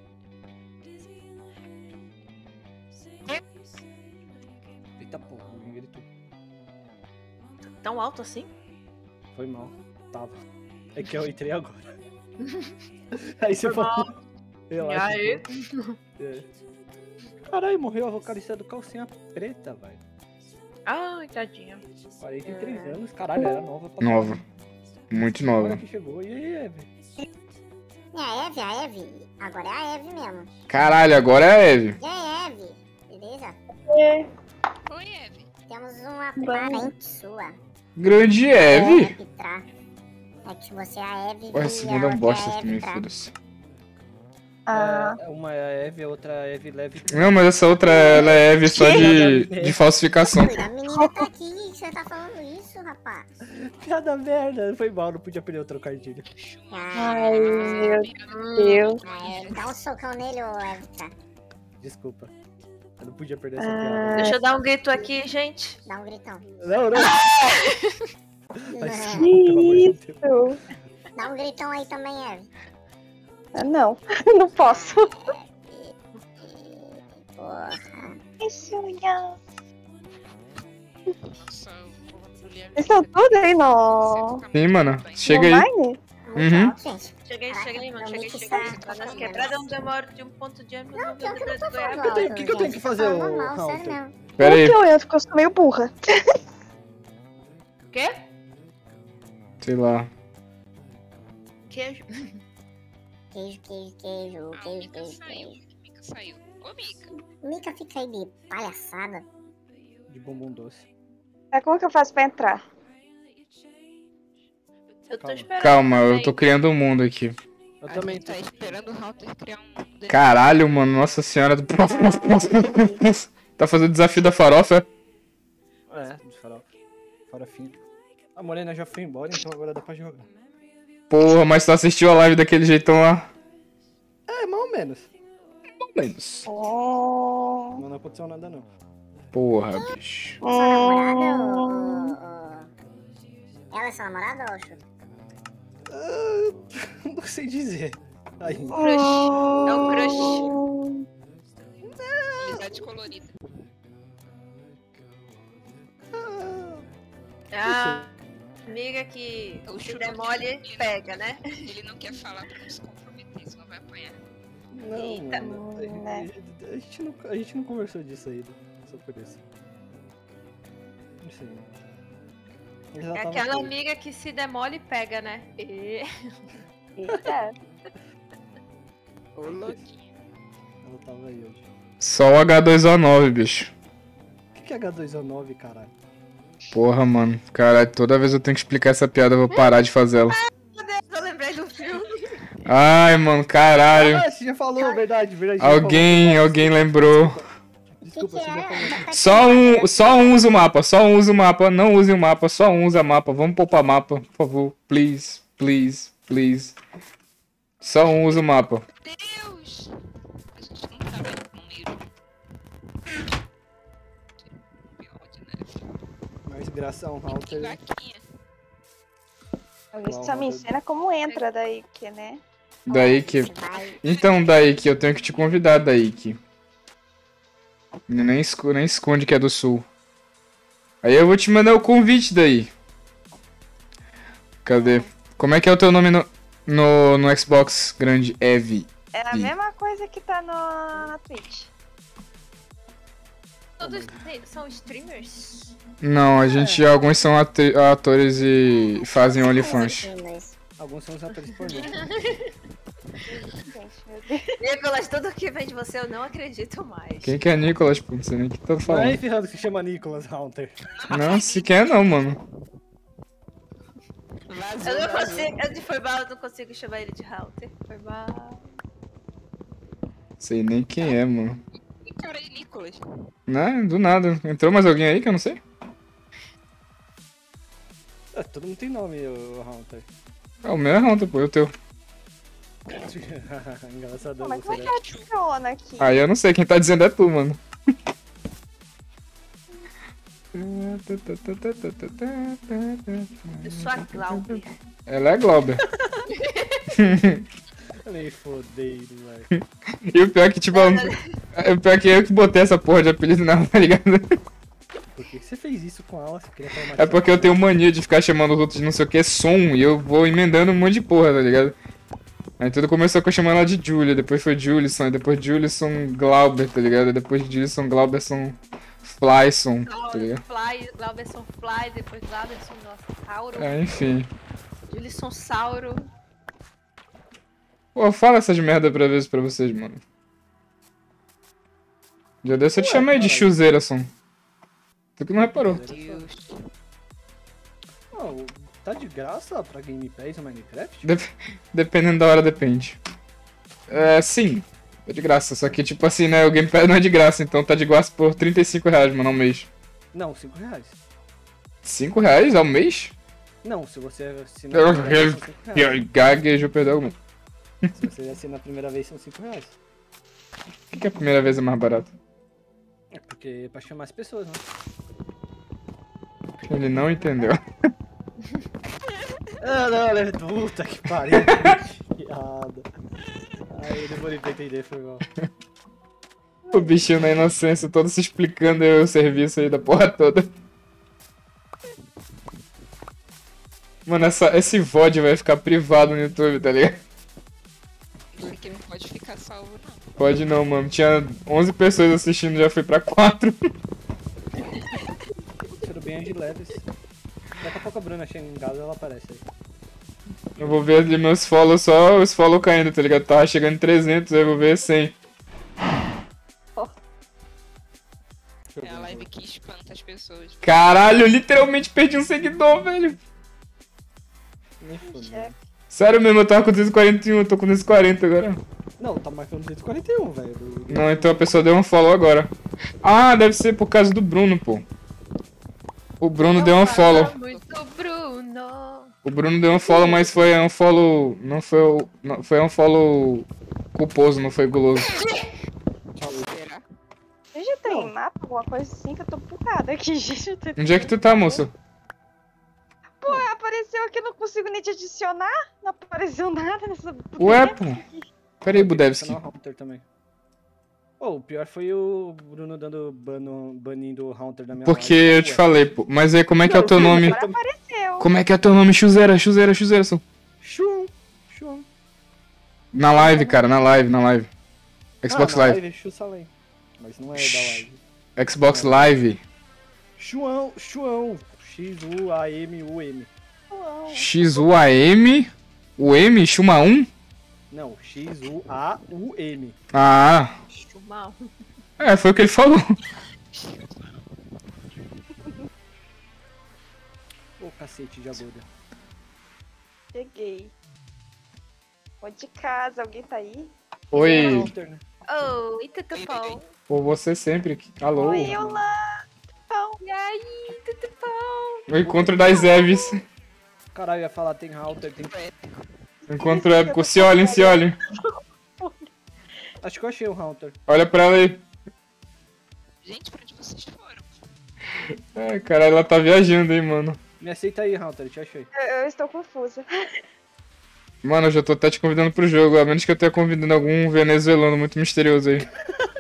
Eita, pô, alguém gritou. Tão alto assim? Foi mal. Tava. É que eu entrei agora. Aí você Foi falou. mal. Eu E acho. aí? que- É. Caralho, morreu a vocalista do Calcinha Preta, velho. Ai, tadinha. quarenta e três anos. Caralho, era nova pra Nova. caralho. Muito Agora nova. que chegou. E aí, Eve? É a Eve, a Eve. Agora é a Eve mesmo. Caralho, agora é a Eve. E aí, Eve? Beleza? Oi, Eve. Temos uma parente sua. Grande É Eve. Eve Tra. É que você é a Eve Ué, e esse a mundo é um outra bosta, é a Eve meu Tra. filho. Ah, É, uma é a Eve, a outra é a Eve Leve. Não, mas essa outra ela é Eve só de, de falsificação. Ui, a menina tá aqui, você tá falando isso, rapaz? Piada merda. Foi mal, não podia perder o trocadilho. ai, meu Deus. Ah, é, dá um socão nele, ô Eve Tra. Desculpa. Eu não podia perder essa Ah. piada. Deixa eu dar um grito aqui, gente. Dá um gritão. Não, não. Vai se É, fuder, pelo amor de Deus. Isso. dá um gritão aí também, Eve. Ah, não, não posso. Porra. Isso, minha. Nossa, o Guilherme. Vocês estão tudo aí no. Sim, mano. Chega no aí. online? Muito Uhum. alto, gente. Cheguei, Caraca, cheguei, mano. eu Cheguei, meio que cheguei. saí. Tá nas quebradas, eu demoro de um ponto de ônibus. Não, no pior que eu não tô Rio Grande do falando Goiás. que eu tenho- alto, que que eu tenho gente. que fazer, Tô falando ô, normal, sério Hunter? mesmo. Pera Por aí. que eu entro? Porque eu sou meio burra. Quê? Sei lá. Queijo. Queijo, queijo, queijo, Ah, o queijo, Mika queijo, saiu. queijo. Mika saiu. Ô, Mika. Mika fica aí de palhaçada. De bombom doce. Mas como que eu faço pra entrar? Eu tô Calma. esperando. Calma, eu também. tô criando um mundo aqui. Eu A também gente tô. tá esperando o Halter criar um mundo dele. Caralho, mano. Nossa senhora. do- Tá fazendo o desafio da farofa? É, de farofa. Farofinha. A Morena já foi embora, então agora dá pra jogar. Porra, mas tu assistiu a live daquele jeitão lá? É, mais ou menos. Menos. Oh. Mas não aconteceu nada, não. Porra, bicho. Sua namorada Hum. ou... ou- Ela é sua namorada ou Chu? Ah, não sei dizer. Ainda. Crush. É o crush. Hum. Amizade colorida. Ah, amiga que O se Chu der não mole, quer- ele não- pega, né? Ele não quer falar pra não se comprometer, senão vai apanhar. Não, Eita. mano. A, Né. a- a gente não, a gente não conversou disso ainda. Só por isso. Não sei. Eu já É tava aquela com- amiga que se der mole, pega, né? E... Eita. Ô, louquinho. Ela tava aí hoje. Só o H dois O nove, bicho. O que que é H dois O nove, caralho? Porra, mano. Caralho, toda vez eu tenho que explicar essa piada, eu vou parar de fazer ela. Eu lembrei do filme. Ai, mano, caralho. Ah, você já falou, verdade, verdade. você já Alguém, alguém lembrou. falou. Desculpa, que você já falou. é? Só um, só um usa o mapa, só um usa o mapa, não use o mapa, só um usa mapa. Vamos poupar mapa, por favor. Please, please, please. Só um usa o mapa. Deus! A gente não tá vendo no miro. Pior, né? Mas graças a um Que router. vaquinha. Alguém só me ensina como entra daí, porque, né? Daí que. Vai. Então, daí que eu tenho que te convidar, daí que. Nem, esco- nem esconde que é do sul. Aí eu vou te mandar o convite daí. Cadê? Como é que é o teu nome no, no, no Xbox grande? Eve. É a Sim. mesma coisa que tá no, na Twitch. Todos te- são streamers? Não, a gente. Alguns são ate- atores e fazem OnlyFans. Alguns são os atores pornô. Gente, meu Deus. Nicolas, tudo que vem de você eu não acredito mais. Quem que é Nicolas? Pô, não sei nem o que tá Não é falando. esse Rando que chama Nicholas Hunter. Não, se quer não, mano. Vazou, Eu não vazou. consigo, eu, foi mal, eu não consigo chamar ele de Halter. Foi mal. Sei nem quem é, mano. Que cara de Nicolas? Né? Do nada. Entrou mais alguém aí que eu não sei? Ah, todo mundo tem nome, o Hunter. Ah, o meu é Hunter, pô, e o teu. Engraçado Pô, mas você, como é né? que adiciona aqui? Aí eu não sei, quem tá dizendo é tu, mano. Eu sou a Glauber. Ela é Glauber. Nem fodei, velho. E o pior é que, tipo, eu- o pior é que eu que botei essa porra de apelido nela, tá ligado? por que você fez isso com ela? Você queria falar mais É porque eu tenho mania de ficar chamando os outros de não sei o que, som, e eu vou emendando um monte de porra, tá ligado? Aí tudo começou com eu chamando ela de Julia, depois foi Julison, aí depois Julison Glauber, tá ligado? Aí depois Julison Glauberson Flyson, tá ligado? Fly, Glauberson Fly, depois Glauberson, nossa, Sauro. É, enfim. Julisson Sauro. Pô, fala essas merda pra ver pra vocês, mano. Já desse eu te Ué, chamei de caralho. Chuzerason. Tu que não reparou. Deus. Não, tá de graça pra Game Pass no Minecraft? Dep- Dependendo da hora, depende. É, sim. É de graça, só que tipo assim, né, o Game Pass não é de graça, então tá de graça por trinta e cinco reais, mano, ao mês. Não, cinco reais. cinco reais ao mês? Não, se você assinar Eu, a primeira vez, são cinco eu, reais. eu gaguejo, perdão algum. Se você assinar a primeira vez, são cinco reais. Por que, que a primeira vez é mais barato? É porque é pra chamar as pessoas, né? Ele não entendeu. Ah, não, né? Puta que pariu. Que piada. Aí eu demorei pra entender, foi mal. O bichinho na inocência, todo se explicando aí o serviço aí da porra toda. Mano, essa, esse V O D vai ficar privado no YouTube, tá ligado? Porque não pode ficar salvo, não. Pode não, mano. Tinha onze pessoas assistindo, já foi pra quatro. Tiro bem de leves. Daqui a pouco a Bruna chega em casa e ela aparece aí. Eu vou ver ali meus follows, só os follow caindo, tá ligado? Tava chegando em trezentos, aí eu vou ver cem. É a live que espanta as pessoas. Caralho, eu literalmente perdi um seguidor, velho. Nem fodeu. Sério mesmo, eu tava com duzentos e quarenta e um, eu tô com duzentos e quarenta agora. Não, tá marcando duzentos e quarenta e um, velho. do- do- Não, então a pessoa deu um follow agora. Ah, deve ser por causa do Bruno, pô. O Bruno deu um follow. Muito Bruno. O Bruno deu um follow, mas foi um follow. Não foi. o- Não, foi um follow culposo, não foi guloso. Será? Já tem mapa, alguma coisa assim que eu tô bugada aqui, gente. Eu tô- Onde é que tu tá, moça? Pô, apareceu aqui, não consigo nem te adicionar. Não apareceu nada nessa. Ué, pô. Pera aí, Tá Budevski. no Haunter também. Oh, o pior foi o Bruno dando ban no, banindo o Haunter da minha Porque live. eu te falei, pô. Mas aí, como é que é o teu nome? Agora apareceu. Como é que é o teu nome? Chuzera, Chuzera, Chuzera. são- Chum, chum. Na live, cara, na live, na live. Xbox ah, na Live. live. Chusalém. Mas não é da live. Xbox Live. Chuão, chuão. X-U-A-M-U-M. X U A M. O M? Chuma um? Não, X-U-A-U-M. Ah. Chumão. É, foi o que ele falou. Ô, cacete de agulha. Cheguei. Tô de casa, alguém tá aí? Oi. Haunter, né? Oh, e tudo bom? Por você sempre. aqui. Alô. Oi, Olá. E aí, tudo bom? O encontro das Eves. Caralho, eu ia falar, tem Haunter, tem... Encontro épico. Se olhem, se olhem. Acho que eu achei o Haunter. Olha pra ela aí. Gente, pra onde vocês foram? Ai, caralho, ela tá viajando, hein, mano. Me aceita aí, Haunter, eu te achei. Eu, eu estou confusa. Mano, eu já tô até te convidando pro jogo, a menos que eu tenha convidando algum venezuelano muito misterioso aí.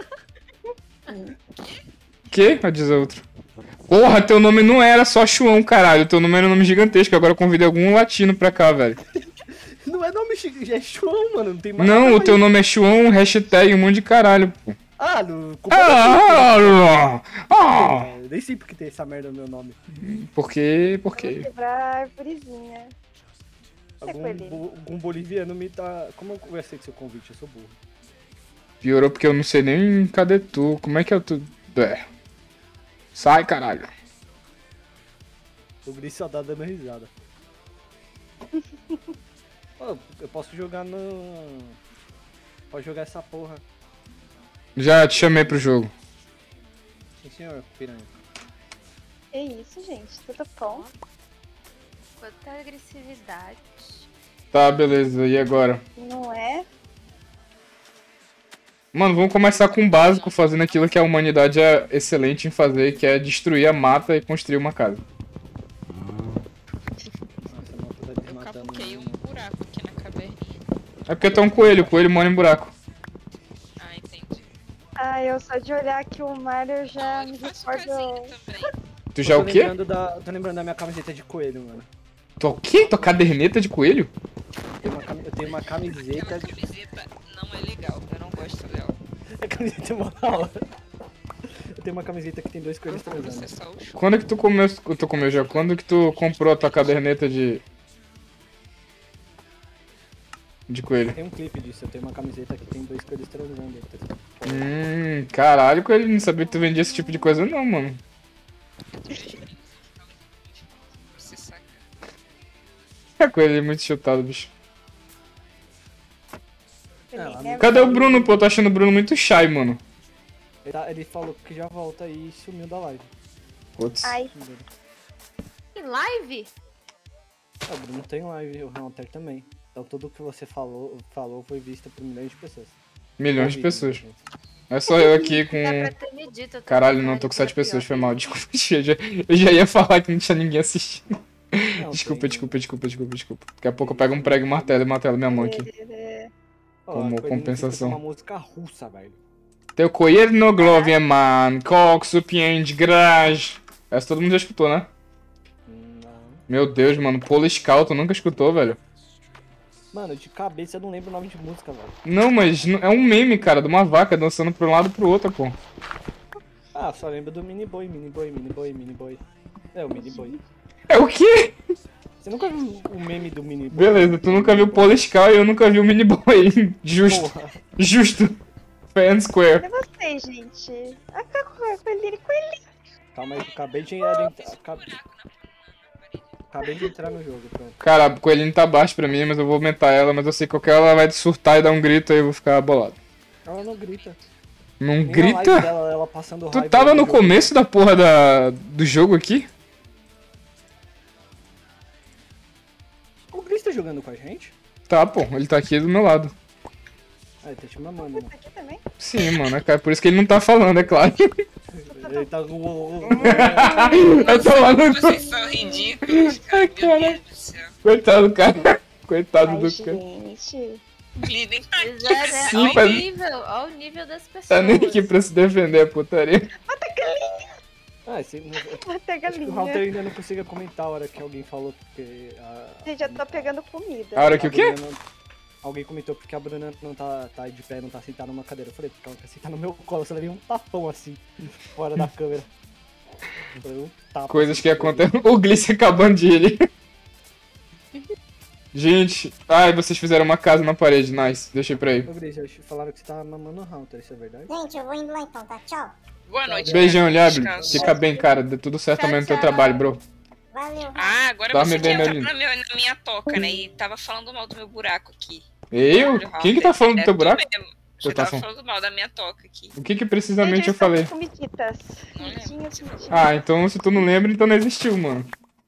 Que? A diz outro. Porra, teu nome não era só Chuão, caralho. Teu nome era um nome gigantesco. Agora eu convidei algum latino pra cá, velho. Não é nome chi- é Chuão, mano, não tem mais Não, nada o teu aí. nome é Chuão, hashtag um monte de caralho, pô. Ah, no... Ah, ah, ah. É, nem sei porque tem essa merda no meu nome. Por quê? Por Vou quê? quebrar a árvorezinha. Algum, coelhinho. bo- algum boliviano me tá... Como eu conversei com seu convite? Eu sou burro. Piorou porque eu não sei nem cadê tu. Como é que é tu? É. Sai, caralho. O Gris só tá dando risada. Ô, eu posso jogar no... Pode jogar essa porra. Já te chamei pro jogo. Sim, senhor, piranha. É isso, gente. Tudo bom? Quanta agressividade. Tá, beleza. E agora? Não é? Mano, vamos começar com o básico, fazendo aquilo que a humanidade é excelente em fazer, que é destruir a mata e construir uma casa. Nossa, a moto tá Eu desmatando. capuquei um buraco aqui na caverninha. É porque tu é um coelho, o coelho mora em buraco. Ah, entendi. Ah, eu só de olhar aqui o mar eu já Eu me faço recordo. casinha também. Tu já Eu o tô quê? lembrando da, tô lembrando da minha camiseta de coelho, mano. Tu o quê? Tua caderneta de coelho? Eu tenho uma, cami- eu tenho uma Aquela camiseta de... camiseta não é legal, eu não gosto dela. A camiseta é uma hora. Eu tenho uma camiseta que tem dois coelhos Vou transando. processar o show. Quando é que tu comeu, tu comeu já? Quando que tu comprou a tua caderneta de... De coelho? Tem um clipe disso, eu tenho uma camiseta que tem dois coelhos transando. Hum, caralho, coelho, não sabia que tu vendia esse tipo de coisa não, mano. Processar, cara. É coelho é muito chutado, bicho. É, lá É, no- Cadê o Bruno, pô? Eu tô achando o Bruno muito shy, mano. Ele, tá- ele falou que já volta e sumiu da live. Putz. Ai, Em live? Ah, o Bruno tem live, o Hunter também. Então tudo que você falou, falou foi visto por milhões de pessoas. Milhões de Ouvido, pessoas. né, gente? É só eu aqui com... Dá pra ter me dito. eu tô Caralho, com não, cara tô com de sete pior. pessoas, foi mal, desculpa. Eu já, eu já ia falar que não tinha ninguém assistindo. Não, Desculpa, tem- desculpa, desculpa, desculpa, desculpa. Daqui a pouco eu pego um prego e martelo e martelo minha mão aqui. Ó, como a Coelhinho compensação. escuta uma música russa, velho. Teu coelho no Glove, man. Coxo, piende, grage. Essa todo mundo já escutou, né? Hum, Não. Meu Deus, mano. Polo Scout, tu nunca escutou, velho? Mano, de cabeça eu não lembro o nome de música, velho. Não, mas não- é um meme, cara, de uma vaca dançando pra um lado e pro outro, pô. Ah, só lembro do Mini Boy, Mini Boy, Mini Boy, Mini Boy. É, o Mini Boy. É o quê? Você nunca viu o meme do Mini Boy? Beleza, tu nunca viu o Polo Scout e eu nunca vi o Mini Boy. Justo, Porra. justo. Fair and square. é vocês, gente. Ah, coelhinho, coelhinho. Calma aí, que eu acabei de entrar. Acabei... acabei de entrar no jogo, pronto. Cara, a coelhinho tá baixo pra mim, mas eu vou aumentar ela, mas eu sei que qualquer hora ela vai surtar e dar um grito aí eu vou ficar bolado. Ela não grita. Não Nem na grita? live dela, ela passando Tu raiva tava no jogo. começo da porra da, do jogo aqui? O Gris tá jogando com a gente? Tá, pô, ele tá aqui do meu lado. Ah, ele tá te mamando, né? Aqui também. Sim, mano, é cara, por isso que ele não tá falando, é claro. Ele tá com. Eu tô lá no... Vocês são ridículos, cara. Ai, Meu cara. Deus do céu. Coitado do cara. Coitado Ai, do cara. gente. Lidem com Pois é, né? Sim, Olha o mas- nível, olha o nível das pessoas. Tá nem aqui pra se defender, a putaria. Ah, esse... Até Acho que o galinha. Hunter ainda não consiga comentar a hora que alguém falou, porque. A... Gente, já tô pegando comida. A hora que a o quê? Bruna não- Alguém comentou porque a Bruna não tá, tá de pé, não tá sentada numa cadeira. Eu falei, porque ela quer sentar no meu colo, você levei um tapão assim, fora da câmera. Eu falei, um tapa, Coisas assim, que acontecem. O Glice acabando de ir. Gente, ai, vocês fizeram uma casa na parede, nice. Deixei pra aí. Ô, Gris, acho que falaram que você tava mamando o Hunter, isso é verdade? Gente, eu vou indo lá então, tá? Tchau. Boa noite. Beijão, cara. Liable. Descanso. Fica bem, cara. Dê tudo certo Tchau, amanhã no teu tchau. trabalho, bro. Valeu. Ah, agora Dorme você bem, que meu entra lindo. na, meu- na minha toca, né? E tava falando mal do meu buraco aqui. Eu? Quem que tá falando do É, teu tu buraco? mesmo. Eu Eu tá tava falando. falando mal da minha toca aqui. O que que precisamente eu Gente, falei? estou com comiditas. Não lembro. Comidinhas, comidinhas. Ah, então se tu não lembra, então não existiu, mano.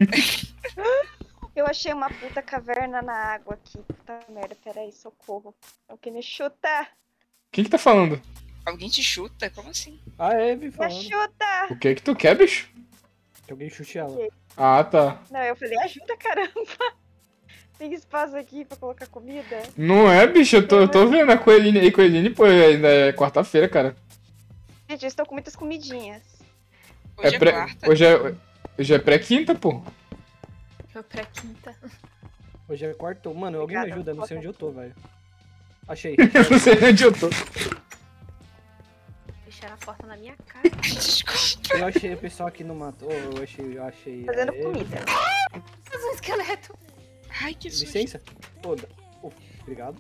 Eu achei uma puta caverna na água aqui. Puta merda, peraí, socorro. Alguém me chuta! Quem que tá falando? Alguém te chuta? Como assim? Ah, é, me Me falando. chuta! O que que tu quer, bicho? Que alguém chute ela. Ah, tá. Não, eu falei, ajuda, caramba! Tem espaço aqui pra colocar comida? Não é, bicho? Eu tô, eu tô vendo a Coeline aí. Coeline, pô, ainda é quarta-feira, cara. Gente, eu estou com muitas comidinhas. Hoje é, É pré... quarta. Hoje é, hoje é pré-quinta, pô. Foi pra quinta. Hoje é quarto. Mano, alguém me Obrigada, ajuda, eu não sei onde eu tô, velho. Achei. Eu não sei onde eu tô. Fecharam a porta na minha cara. Desculpa. Eu achei o pessoal aqui no mato. Oh, eu achei, eu achei. Fazendo aê. comida. Faz um esqueleto. Ai, que susto. Licença. Ô, da- ô, obrigado.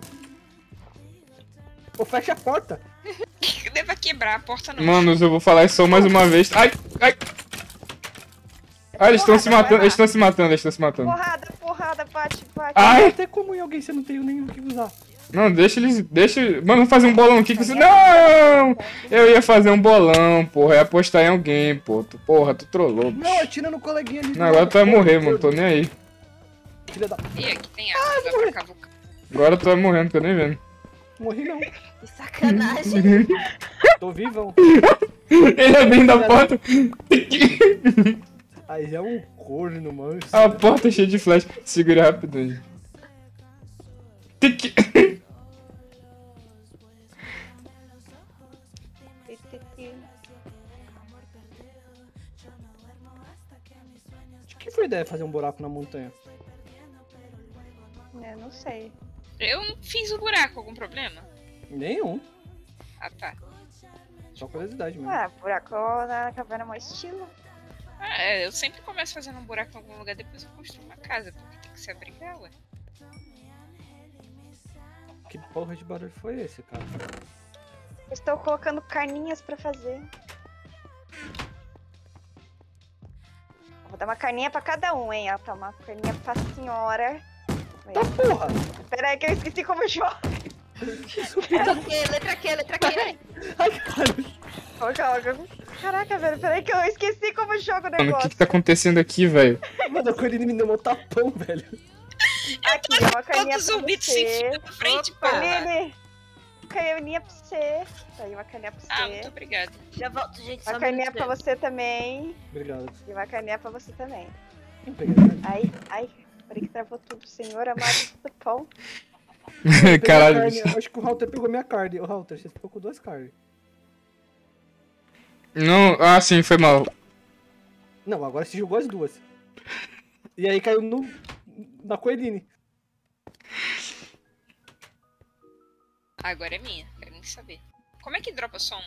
Ô, fecha a porta. Deva quebrar a porta, não. Manos, eu vou falar isso só mais uma vez. Ai, ai. Ah, eles estão se matando, eles estão se matando, eles estão se matando. Porrada, porrada, bate, bate. Ai! Até como em alguém você não tem nem o que usar. Não, deixa eles. Deixa. Mano, vamos fazer um bolão aqui que você. Não! Eu ia fazer um bolão, porra. Eu ia apostar em alguém, pô. Tu- Porra, tu trollou. bicho. Não, atira no coleguinha ali. Não, agora tu vai morrer, mano. Tô nem aí. Filha da. Ih, aqui tem água, dá pra cavucar. Agora tu vai morrendo, tô nem vendo. Morri não. Que sacanagem. Tô vivão. Ele abrindo a porta. Aí é um corno, mano. A porta cheia de flash. Segura rapidinho. Tic. ideia fazer um buraco na montanha. É, não sei. Eu não fiz o buraco, algum problema? Nenhum. Ah, tá. Só curiosidade mesmo. Ah, buraco na caverna é mó estilo. Ah, é, eu sempre começo fazendo um buraco em algum lugar, depois eu construo uma casa, porque tem que se abrigar, ué. Que porra de barulho foi esse, cara? Eu estou colocando carninhas pra fazer. Vou dar uma carninha pra cada um, hein? Ó, tá uma carninha pra senhora. Tá porra! Pera aí que eu esqueci como joga. Letra Q, letra Q, letra Q. Ai, caralho. Ó, joga. Caraca, velho, pera aí que eu esqueci como joga o Mano, o negócio. que que tá acontecendo aqui, velho? Mano, a Corine me deu um tapão, velho. Aqui, ó, uma carninha Todos pra os zumbidos se você. enfiam na frente, porra. Corine, uma carninha pra você. Tá aí, uma carninha pra Ah, você. muito obrigada. Já volto, gente. só Uma um carninha minuto. pra você também. Obrigado. E uma carninha pra você também. Obrigado. Ai, ai, peraí que travou tudo. Senhor amado do pão. Caralho, Carne, bicho. eu acho que o Halter pegou minha carne. Ô, Halter, você ficou com duas carnes. Não, ah, sim, foi mal. Não, agora você jogou as duas. E aí caiu no... na Coeline. Ah, agora é minha, quero nem saber. Como é que dropa som?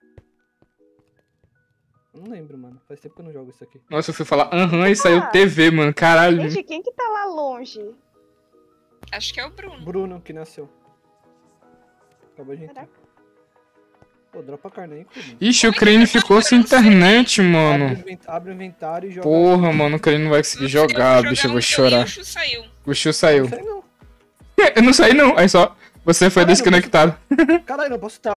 Não lembro, mano. Faz tempo que eu não jogo isso aqui. Nossa, eu fui falar aham e saiu Ah. T V, mano. Caralho. Gente, quem que tá lá longe? Acho que é o Bruno. Bruno, que nasceu. Acabou de entrar. Caraca. Pô, dropa a carne aí, Coeline. Ixi, o Crane ficou sem internet, Abre, o mano. invent- abre o inventário e joga... Porra, mano, o Crane não vai conseguir jogar, bicho, eu vou chorar. O Chu saiu. O Chu saiu. Não sei não. Eu não saí não, aí só. Você foi Caralho, desconectado. Caralho, não posso estar.